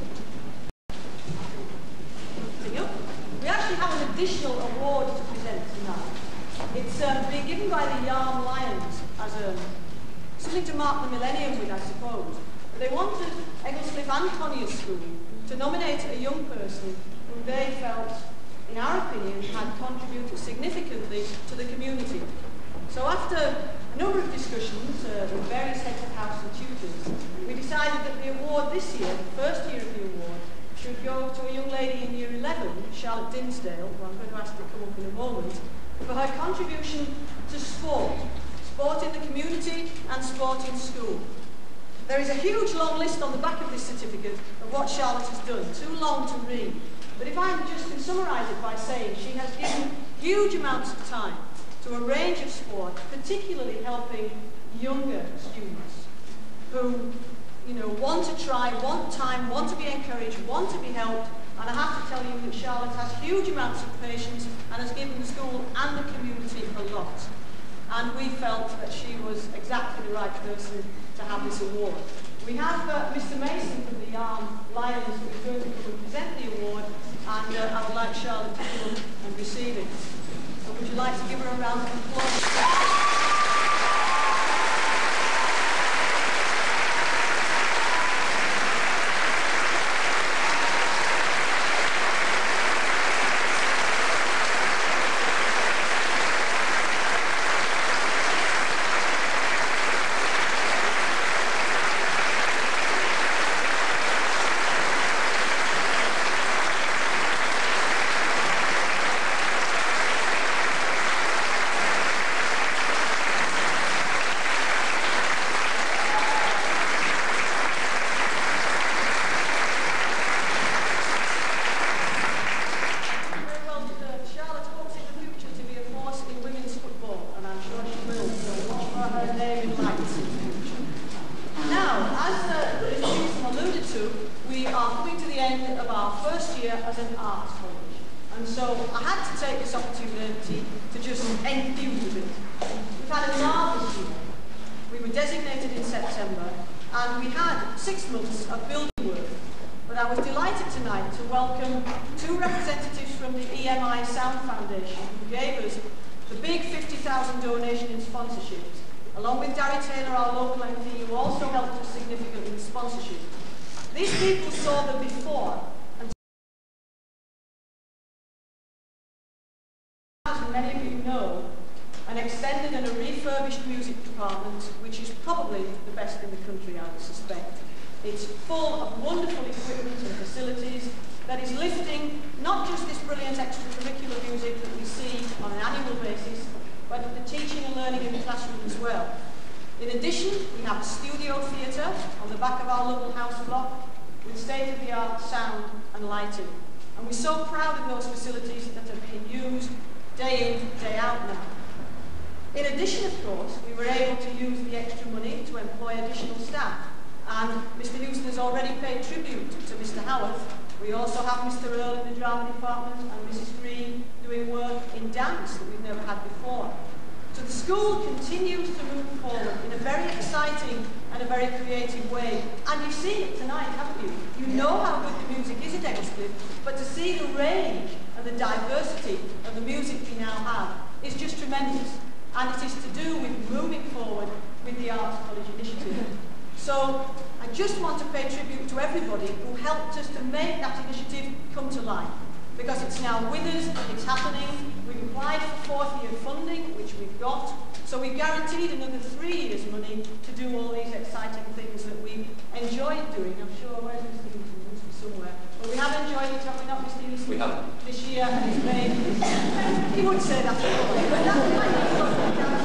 we actually have an additional award to present tonight. It's um, being given by the Yarm Lions as a something to mark the millennium with, I suppose. But they wanted Ecclescliffe and Conyers School to nominate a young person who they felt, in our opinion, had contributed significantly to the community. So after a number of discussions uh, with various heads of house and tutors, we decided that the award this year, the first year of the award, should go to a young lady in year eleven, Charlotte Dinsdale, who I'm going to ask to come up in a moment, for her contribution to sport, sport in the community and sport in school. There is a huge long list on the back of this certificate of what Charlotte has done, too long to read. But if I just can summarise it by saying she has given huge amounts of time to a range of sport, particularly helping younger students who, you know, want to try, want time, want to be encouraged, want to be helped. And I have to tell you that Charlotte has huge amounts of patience and has given the school and the community a lot. And we felt that she was exactly the right person to have this award. We have uh, Mister Mason from the Yarm Lions who is going to come and present the award, and uh, I would like Charlotte to come and receive it. So would you like to give her a round of applause? It's full of wonderful equipment and facilities that is lifting not just this brilliant extracurricular music that we see on an annual basis, but the teaching and learning in the classroom as well. In addition, we have a studio theatre on the back of our lovely house block with state-of-the-art sound and lighting. And we're so proud of those facilities that are being used day in, day out now. In addition, of course, we were able to use the extra money to employ additional staff. And Mister Houston has already paid tribute to Mister Howarth. We also have Mister Earl in the drama department and Missus Green doing work in dance that we've never had before. So the school continues to move forward in a very exciting and a very creative way. And you've seen it tonight, haven't you? You know how good the music is at Ecclescliffe, but to see the range and the diversity of the music we now have is just tremendous. And it is to do with moving forward with the Arts College Initiative. So I just want to pay tribute to everybody who helped us to make that initiative come to life. Because it's now with us, it's happening. We've applied for fourth year funding, which we've got. So we've guaranteed another three years money to do all these exciting things that we enjoyed doing. I'm sure, where's Mister Houston? Must be somewhere. But we have enjoyed it, have we not, Mister Houston? We have. This year, and it's made. He would say that, but that's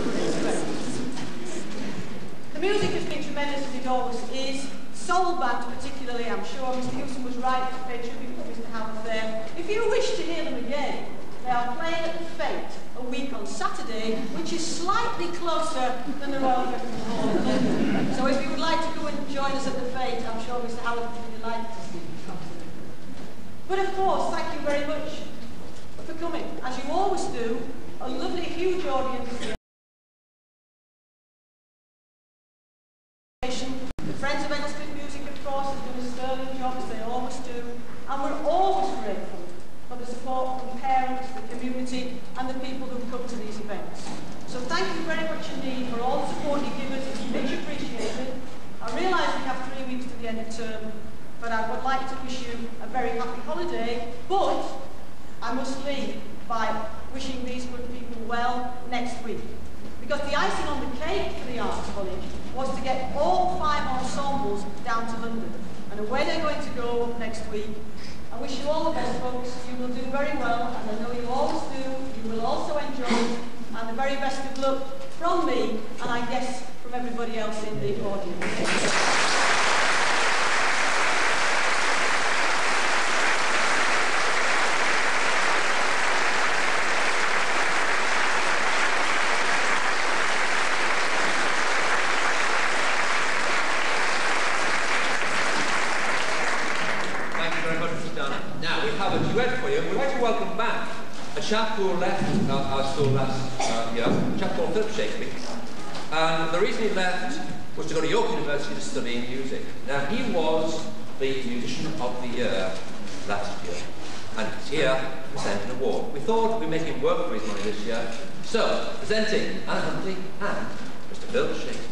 the music has been tremendous, as it always is. Soul Band particularly, I'm sure Mister Houston was right to pay tribute to Mister Howarth there. If you wish to hear them again, they are playing at the Fete a week on Saturday, which is slightly closer than the Royal Festival Hall in London. So if you would like to come and join us at the Fete, I'm sure Mister Howarth would be delighted to see you come. But of course, thank you very much for coming. As you always do, a lovely, huge audience here. The Friends of Enniston Music, of course, has done a sterling job, as they always do, and we're always grateful for the support from parents, the community, and the people who come to these events. So thank you very much indeed for all the support you give us. It's much appreciated. I realise we have three weeks to the end of term, but I would like to wish you a very happy holiday, but I must leave by wishing these good people well next week. Because the icing on the cake for the Arts College was to get all five ensembles down to London. And away they're going to go next week. I wish you all the best, folks. You will do very well, and I know you always do. You will also enjoy it. And the very best of luck from me, and I guess from everybody else in the audience. Welcome back. A chap who left uh, our school last uh, year, a chap called Philip Shakespeare. And the reason he left was to go to York University to study music. Now, he was the Musician of the Year last year. And he's here to present an award. We thought we'd make him work for his money this year. So, presenting Anna Huntley and Mister Phil Shakespeare.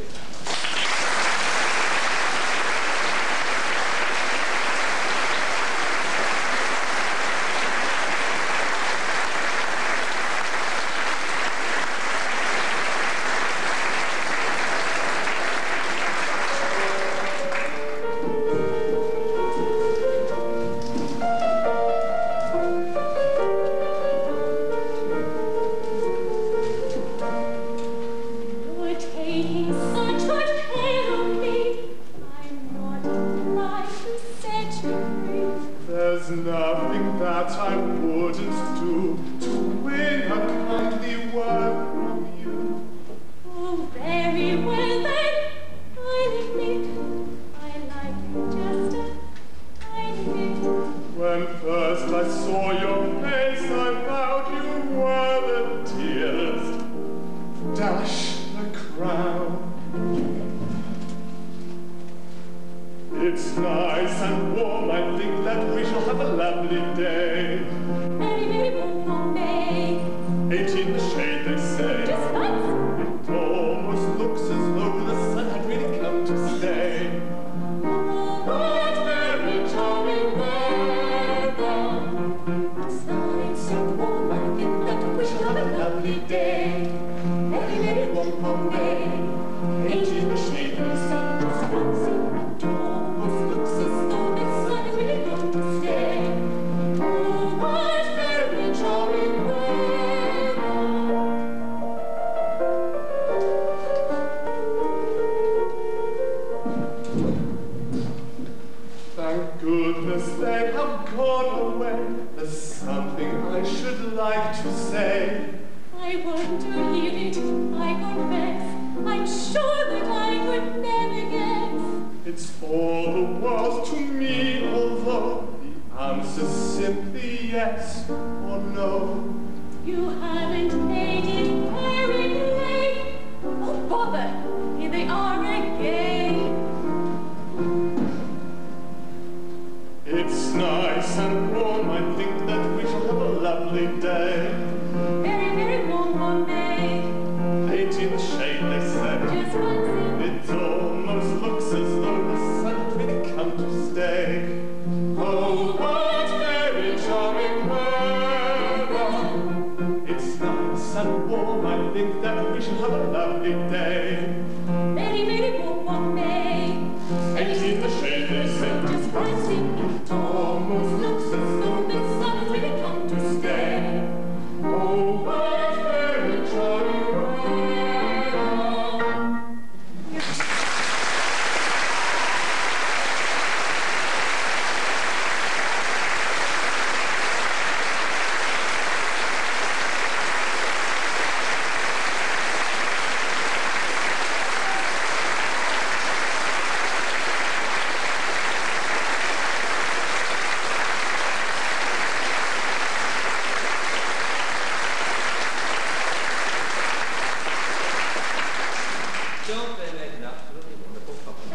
Don't they make an absolutely wonderful couple?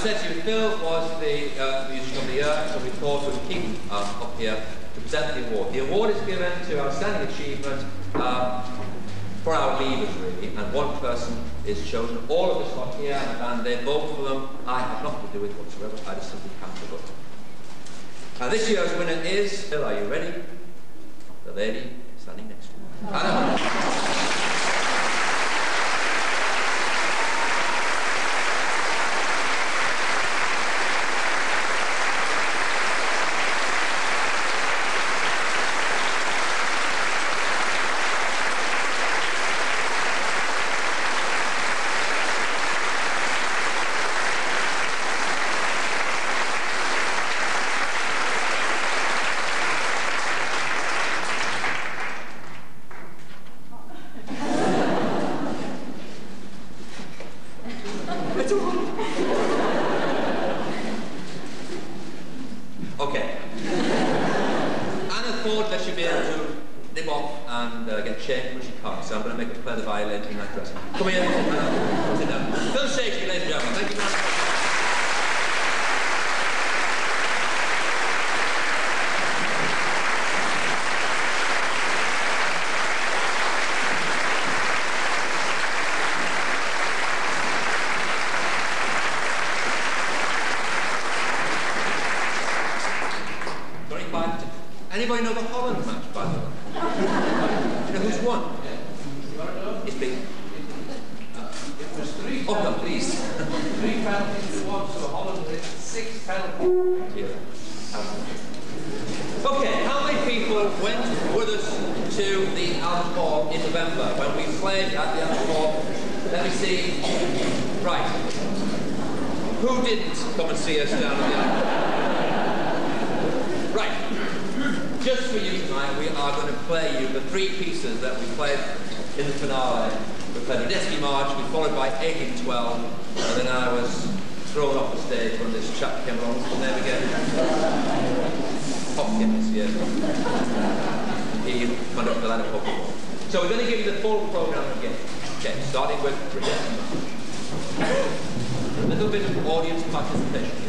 said to you, Phil was the uh, Musician of the Year, so we thought we'd keep him um, up here to present the award. The award is given to Outstanding Achievement um, for our leavers, really, and one person is chosen. All of us are here, and they vote for them. I have nothing to do with it whatsoever. I just simply count the vote. Now, this year's winner is, Phil, are you ready? The lady standing next to you. Anna. Okay. Anna thought that she'd be able to nip off and uh, get changed, but she can't, so I'm going to make her play the violin in that dress. Come here, Anna. Sit down. Phil Shakespeare, ladies and gentlemen. Thank you very much. Anybody know the Holland match, by the way? Do you know who's won? It's big. It was three. Oh, no, please. Three penalties to one, so Holland hit six penalties. Yeah. Okay, how many people went with us to the Albert Hall in November when we played at the Albert Hall? Let me see. Right. Who didn't come and see us down at the Albert Hall? Right. Just for you tonight, we are going to play you the three pieces that we played in the finale. We played Radetzky March, we followed by eighteen twelve, and then I was thrown off the stage when this chap came along. What's his name again? Hopkins, yes. He conducted the line of Pokemon. So we're going to give you the full program again. Okay, starting with Radetzky March. A little bit of audience participation here.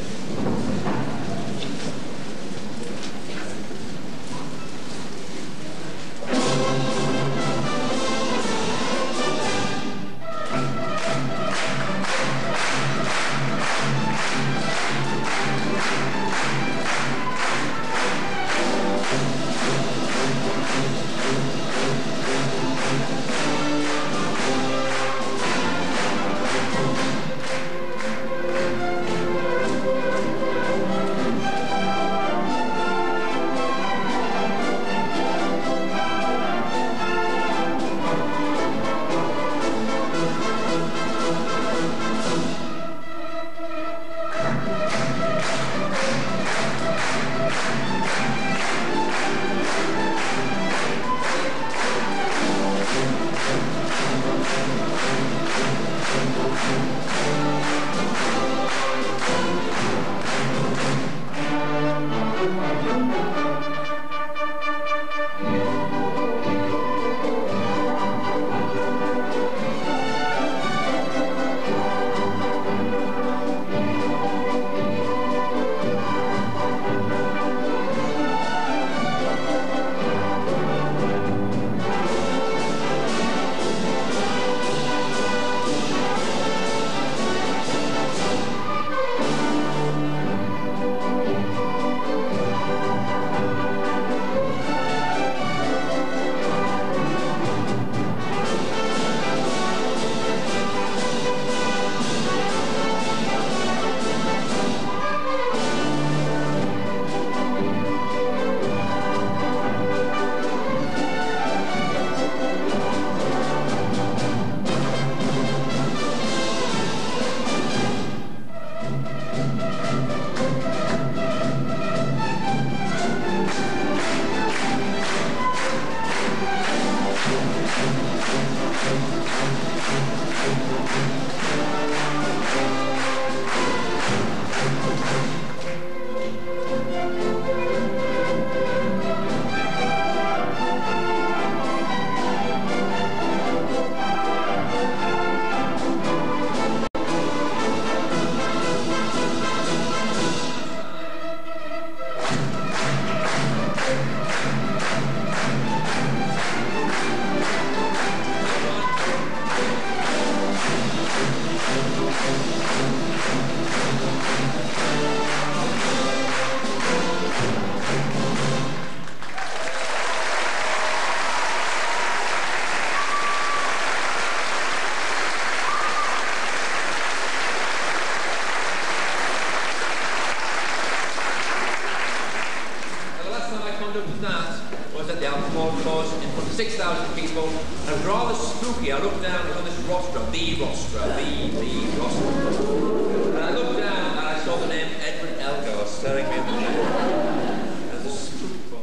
six thousand people, and it was rather spooky. I looked down, I was on this rostra, the rostra, the, the rostra. And I looked down and I saw the name Edward Elgar staring me in the eye. As a spook.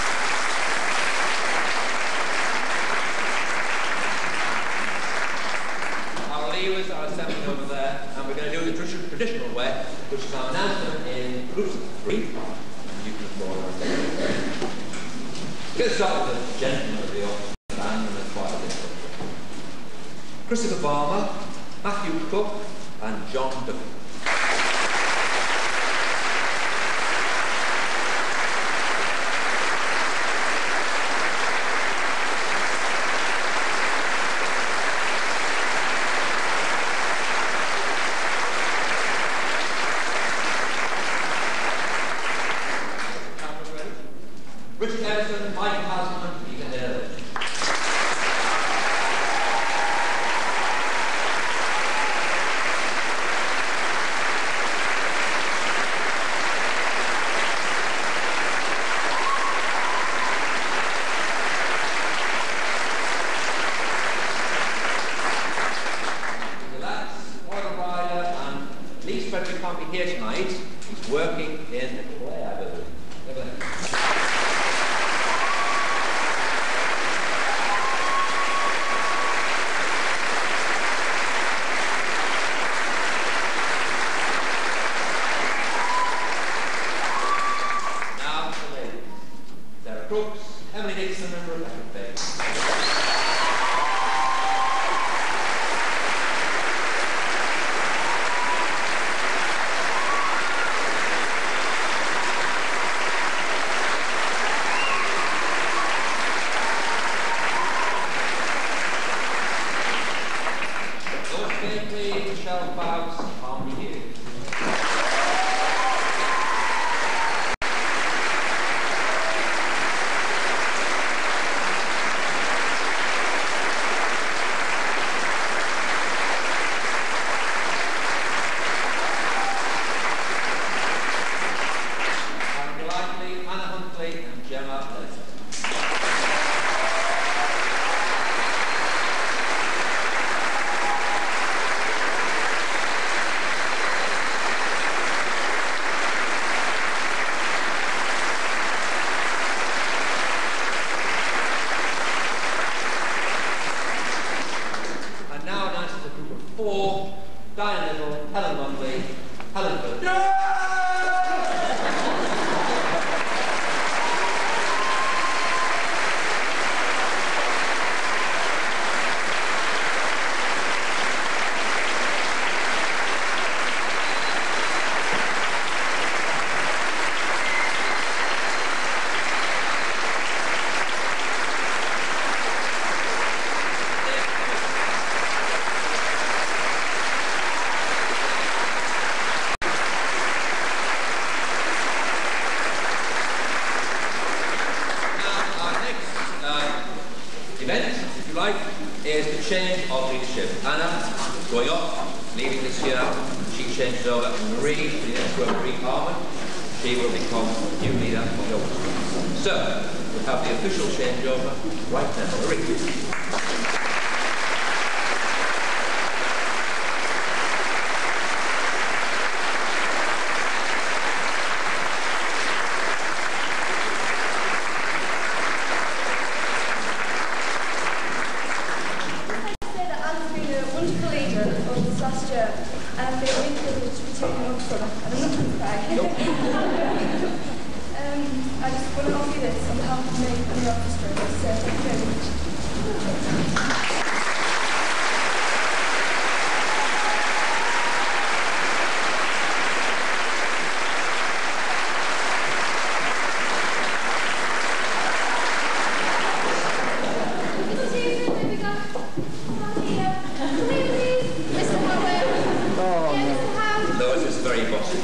Our leavers are assembling over there, and we're going to do it the tradi- traditional way, which is our announcement in groups of three. And you can follow our Let's start with the gentleman of the audience, and the choir different. Christopher Barmer, Matthew Cook, and John Duffy. Richard Edison, Mike Hasselman, Ethan Hill. Relax, oil rider, and Lee Frederick can't be here tonight. He's working in the play, I believe. Brooks, Emily Dixon, and Rebecca Bates. Lord Bakley, Michelle Bowes, Harmony Hughes. Four, Diane Little, Helen Lumley, Helen Wood. Yeah! Is the change of leadership. Anna going up, leaving this year. She changes over. Marie, the next one, Marie Harmon. She will become new leader of the orchestra. So, we have the official changeover right now. Marie. Last year, and I've been really privileged to be taken up from it, and I'm not going to cry. um, I just want to offer you this on behalf of me and the orchestra, so thank you very much. Very bossy.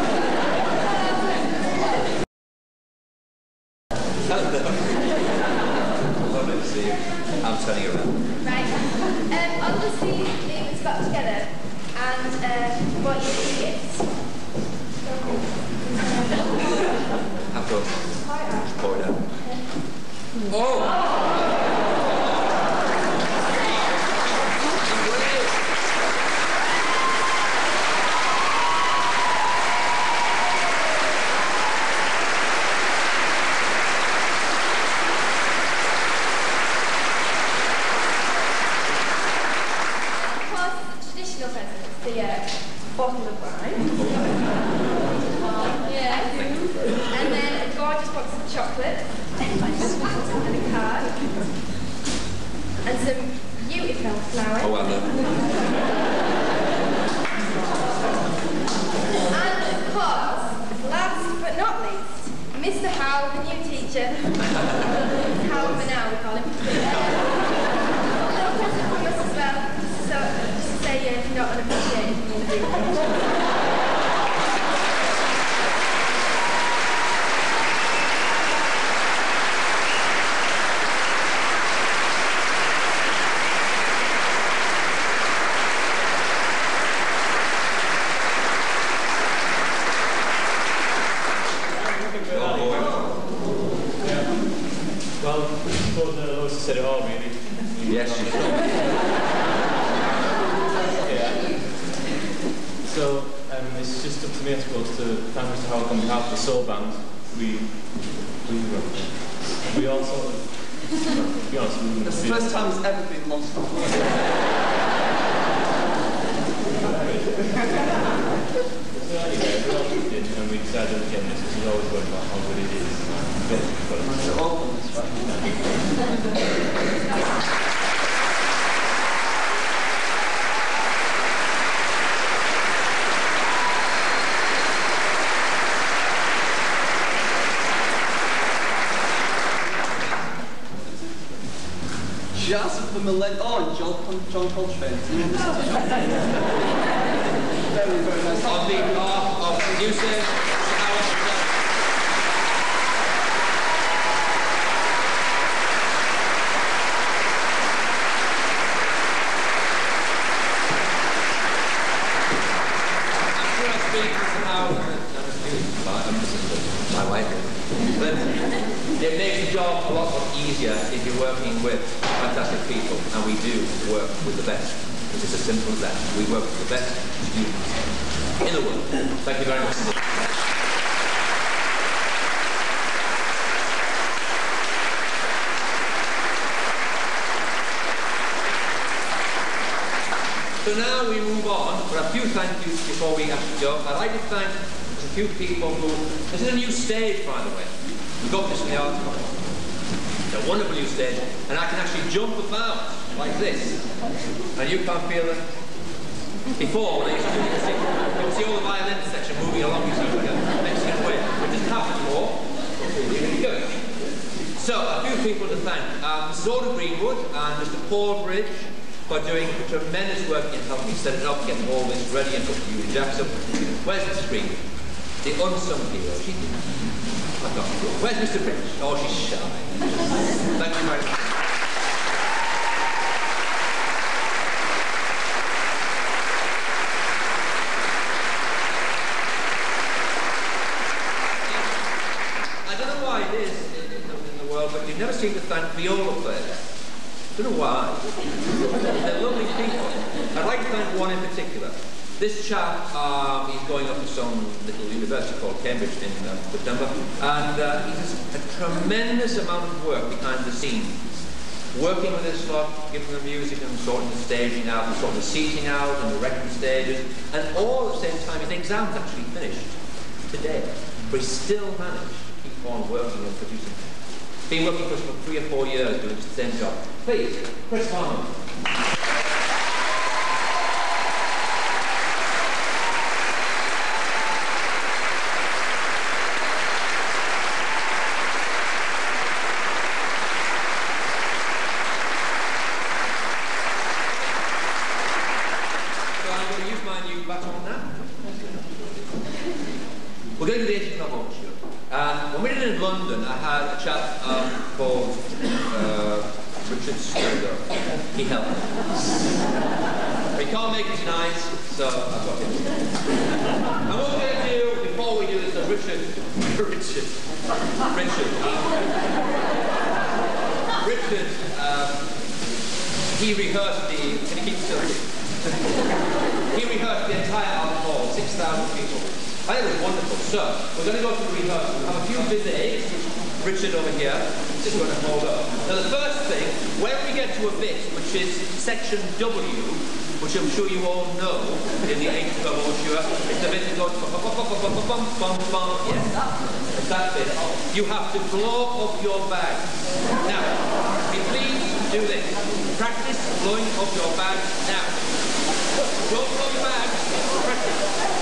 Lovely to see you. I'm turning around. Right. Um, obviously, David's got together and uh, what you do is. Have to pour it out. Oh! the uh, bottle of wine. Yeah. And then a gorgeous box of chocolate. And a card. And some beautiful flowers. Oh, well done. And of course, last but not least, Mister Howe, the new teacher. Howe for now, we call him. A little present from us as well. So, just to say, uh, if you're not unappreciated, you want to do. Said it all, really. Yes. Yeah. So um, it's just up to me, I suppose, to thank Mister Howard on behalf of the Soul Band. We, we, we all sort of, to be honest, we It's the first time it's ever been lost. So anyway, we all did, and we decided again this is always going about how good it is. To open this right Jazz of the Millennium. Oh, and John, John Coltrane. Very, very nice. On behalf of producers, our my wife is. But it makes the job a lot more easier if you're working with fantastic people, and we do work with the best. It's as simple as that. We work with the best students in the world. Thank you very much. So now we move on for a few thank yous before we actually go. I'd like to thank a few people who... This is a new stage, by the way. We got this in the article. It's a wonderful new stage, and I can actually jump about like this. And you can't feel it. Before, when I used to do this, you can see all the violin section moving along each other, Mexican way. It doesn't happen anymore. It's really good. So, a few people to thank. Um, Missus Alda Greenwood and Mister Paul Bridge for doing tremendous work in helping me set it up, getting all this ready and put the Union Jacks up. Where's Missus Greenwood? The unsung hero. She did. I got it. Where's Mister Bridge? Oh, she's shy. Thank you very much. I don't know why it is in, in, the, in the world, but you never seem to thank viola players. I don't know why. They're lovely people. I'd like to thank one in particular. This chap, um, he's going up to some little university called Cambridge in uh, September, and uh, he does a tremendous amount of work behind the scenes. Working with this lot, giving them music and sorting the staging out, and sorting the seating out, and erecting stages, and all at the same time, his exam's actually finished today, but he still managed to keep on working and producing. Been working for us for three or four years doing the same job. Please, Chris Farmer. So I'm going to use my new baton now. We're going to do the eighty club orchestra. Um, when we did it in London, I had a chap um, called uh, Richard Scudder. He helped me. He can't make it tonight, so I've got him. And what we're going to do before we do this, uh, Richard, Richard, Richard, um, Richard, um, he rehearsed the, can you keep still? He rehearsed the entire Albert Hall, six thousand people. I think it was wonderful. So, we're going to go through the rehearsal. We'll have a few visits, which Richard over here is just going to hold up. Now, the first thing, when we get to a bit, which is section W, which I'm sure you all know, in the eighth club overture. It's the bit that goes bum bum bum bum bum bum bum bum. Yes, it's that bit. You have to blow up your bag. Now, please do this. Practice blowing up your bag now. Don't blow your bag. Practice.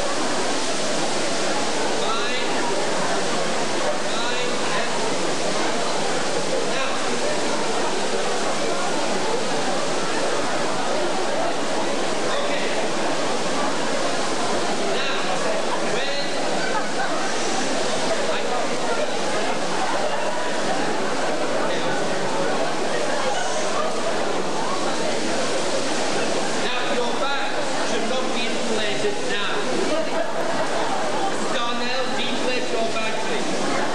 Fine. Fine. Yes. Now. Okay. Now, when I Now your bag should not be inflated now. Darnell, deflate your bag, please.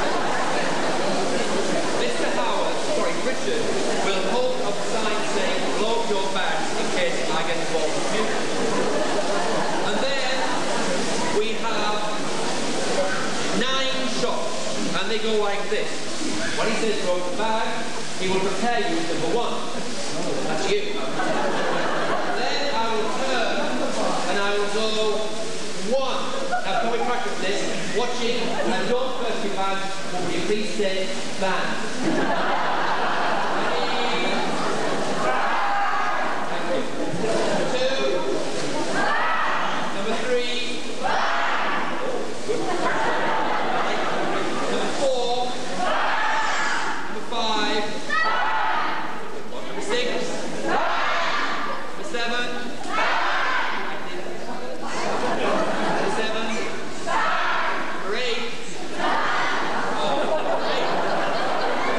Mister Howard, sorry, Richard, will hold up sign saying blow up your bags in case I get involved with you. And then we have nine shots, and they go like this. When he says blow up the bag, he will prepare you number one. That's you. Then I will turn and I will go one. Now can we practice this? Watching and don't press your band. Will you please say band? Ready? Thank you. Two. Number three. Good. Number four. Number five. Number six. Number seven. Number seven. Number eight. Oh, number eight.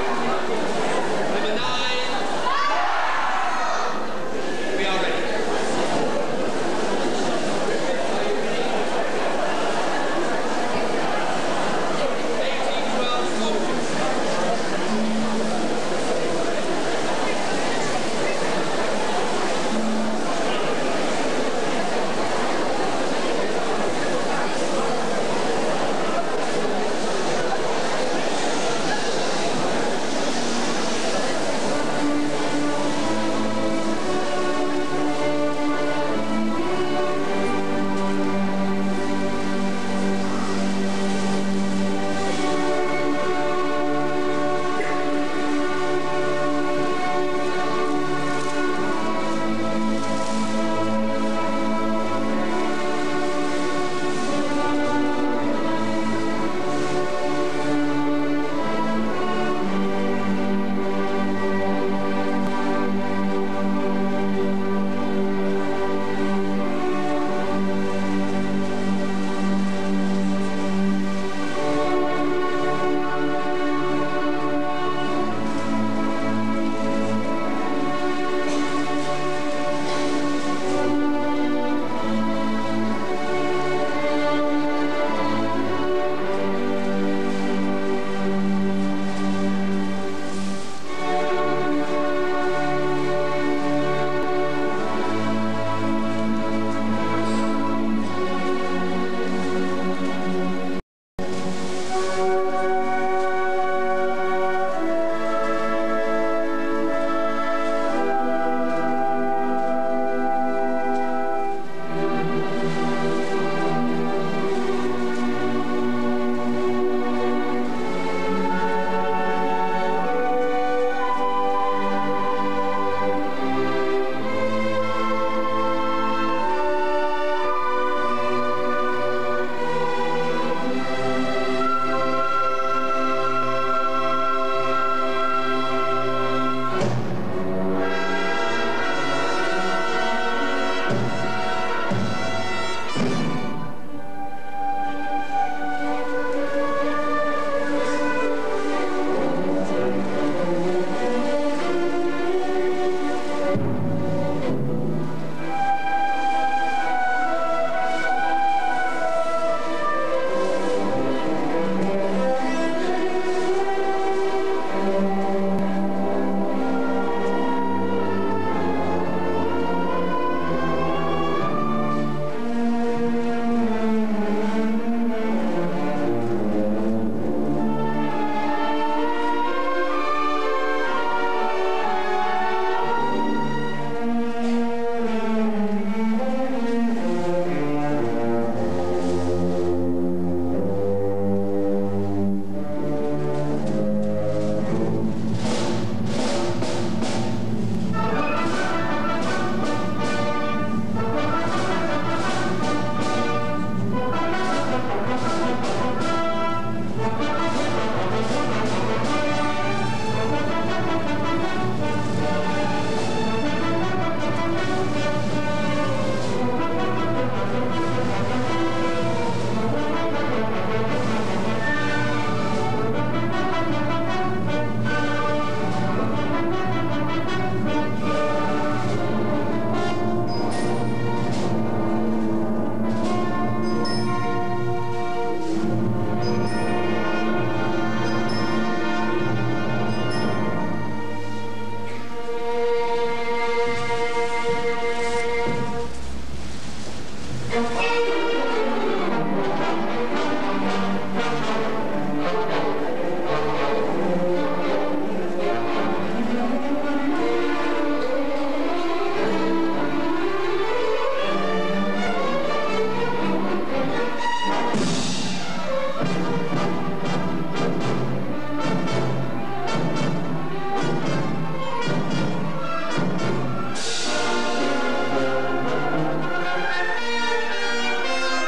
Thank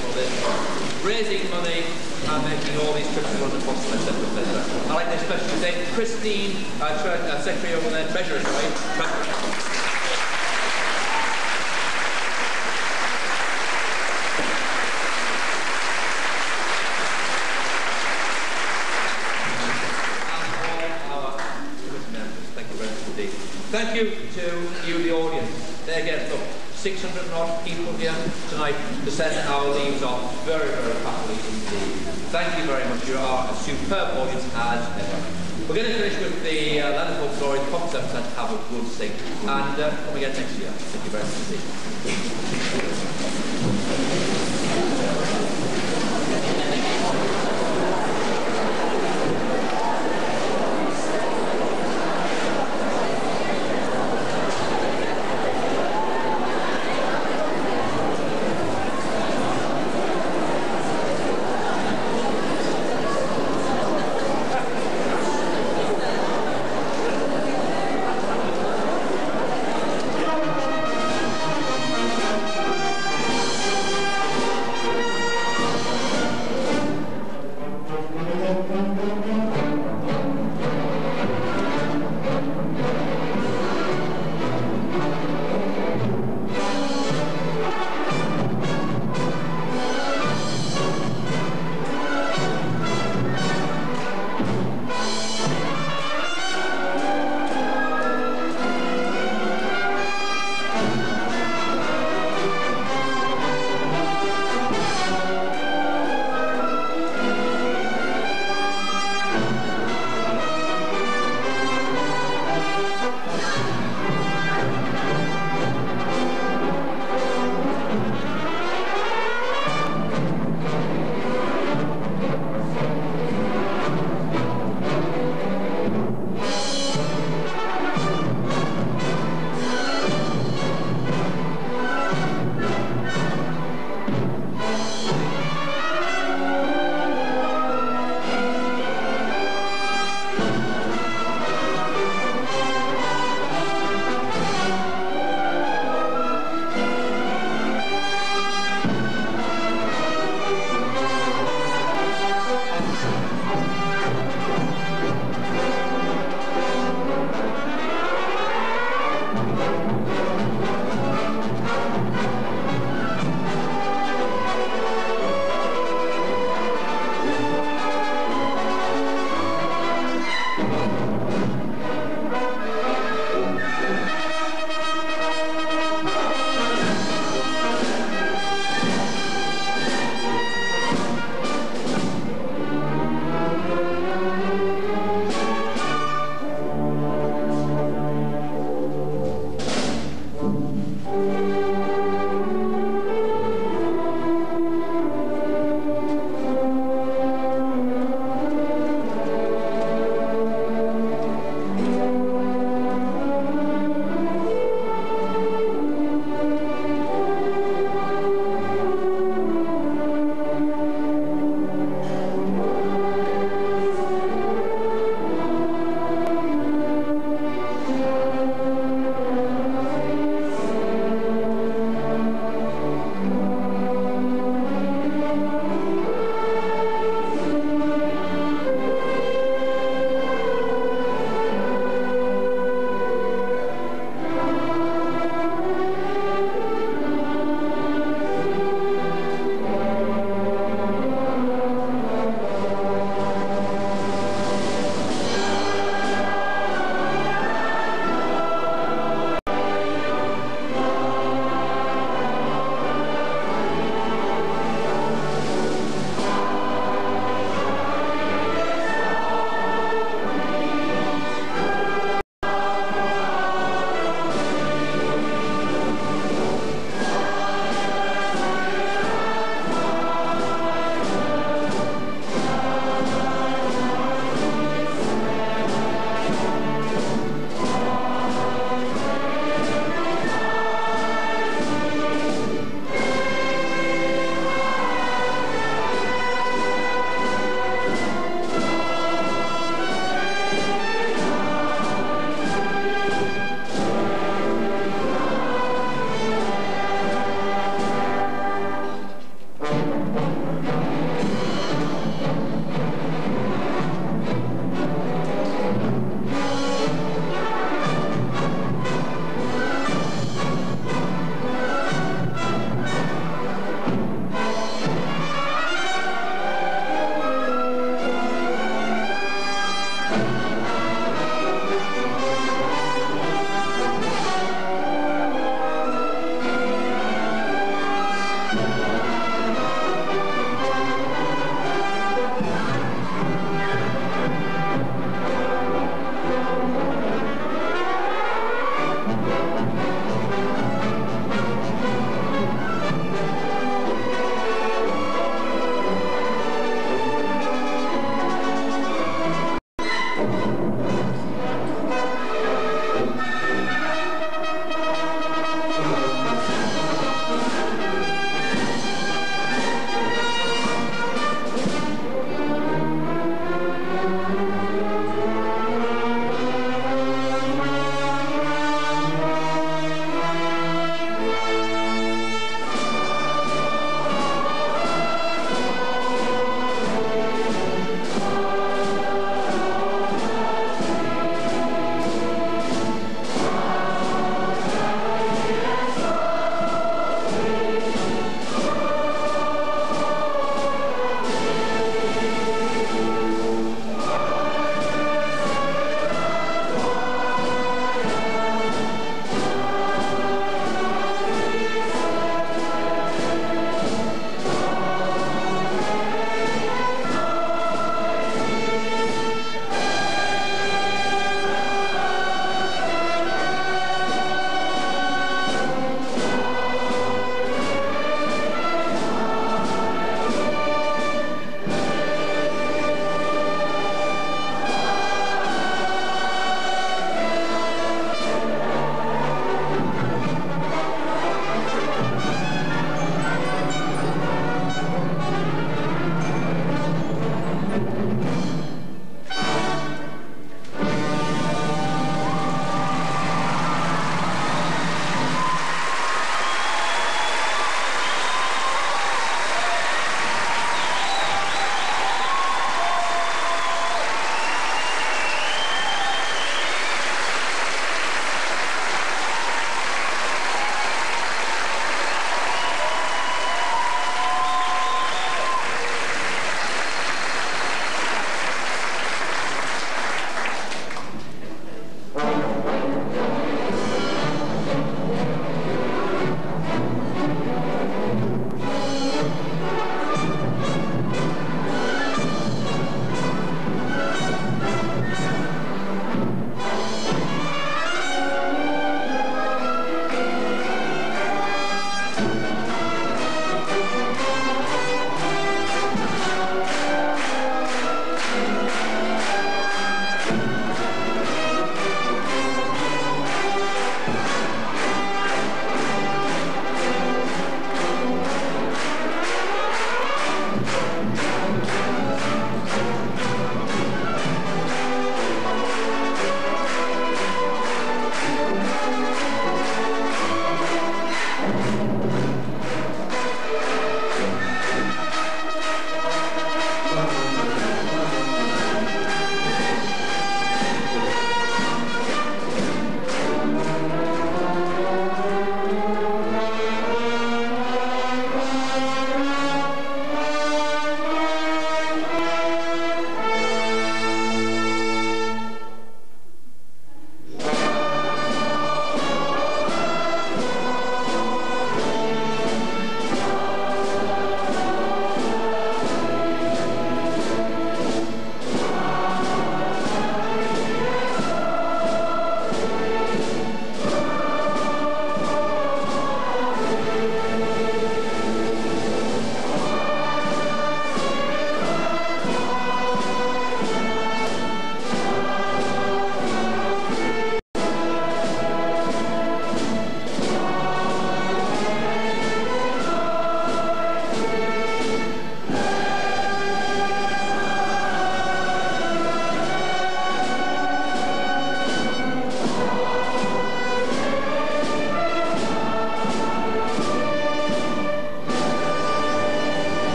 for this, raising money and making all these trips around the Boston, et cetera, et cetera. I'd like to especially thank Christine, uh, tre uh, Secretary over there, Treasurer, sorry. Tre Thank you to you, the audience. There again, look, six hundred and odd people here tonight to send our leaves off very, very happily indeed. Thank you very much. You are a superb audience as ever. We're going to finish with the uh, Land of Hope story, the Pop seven percent Have a Good Sing, and uh, come again next year. Thank you very much indeed.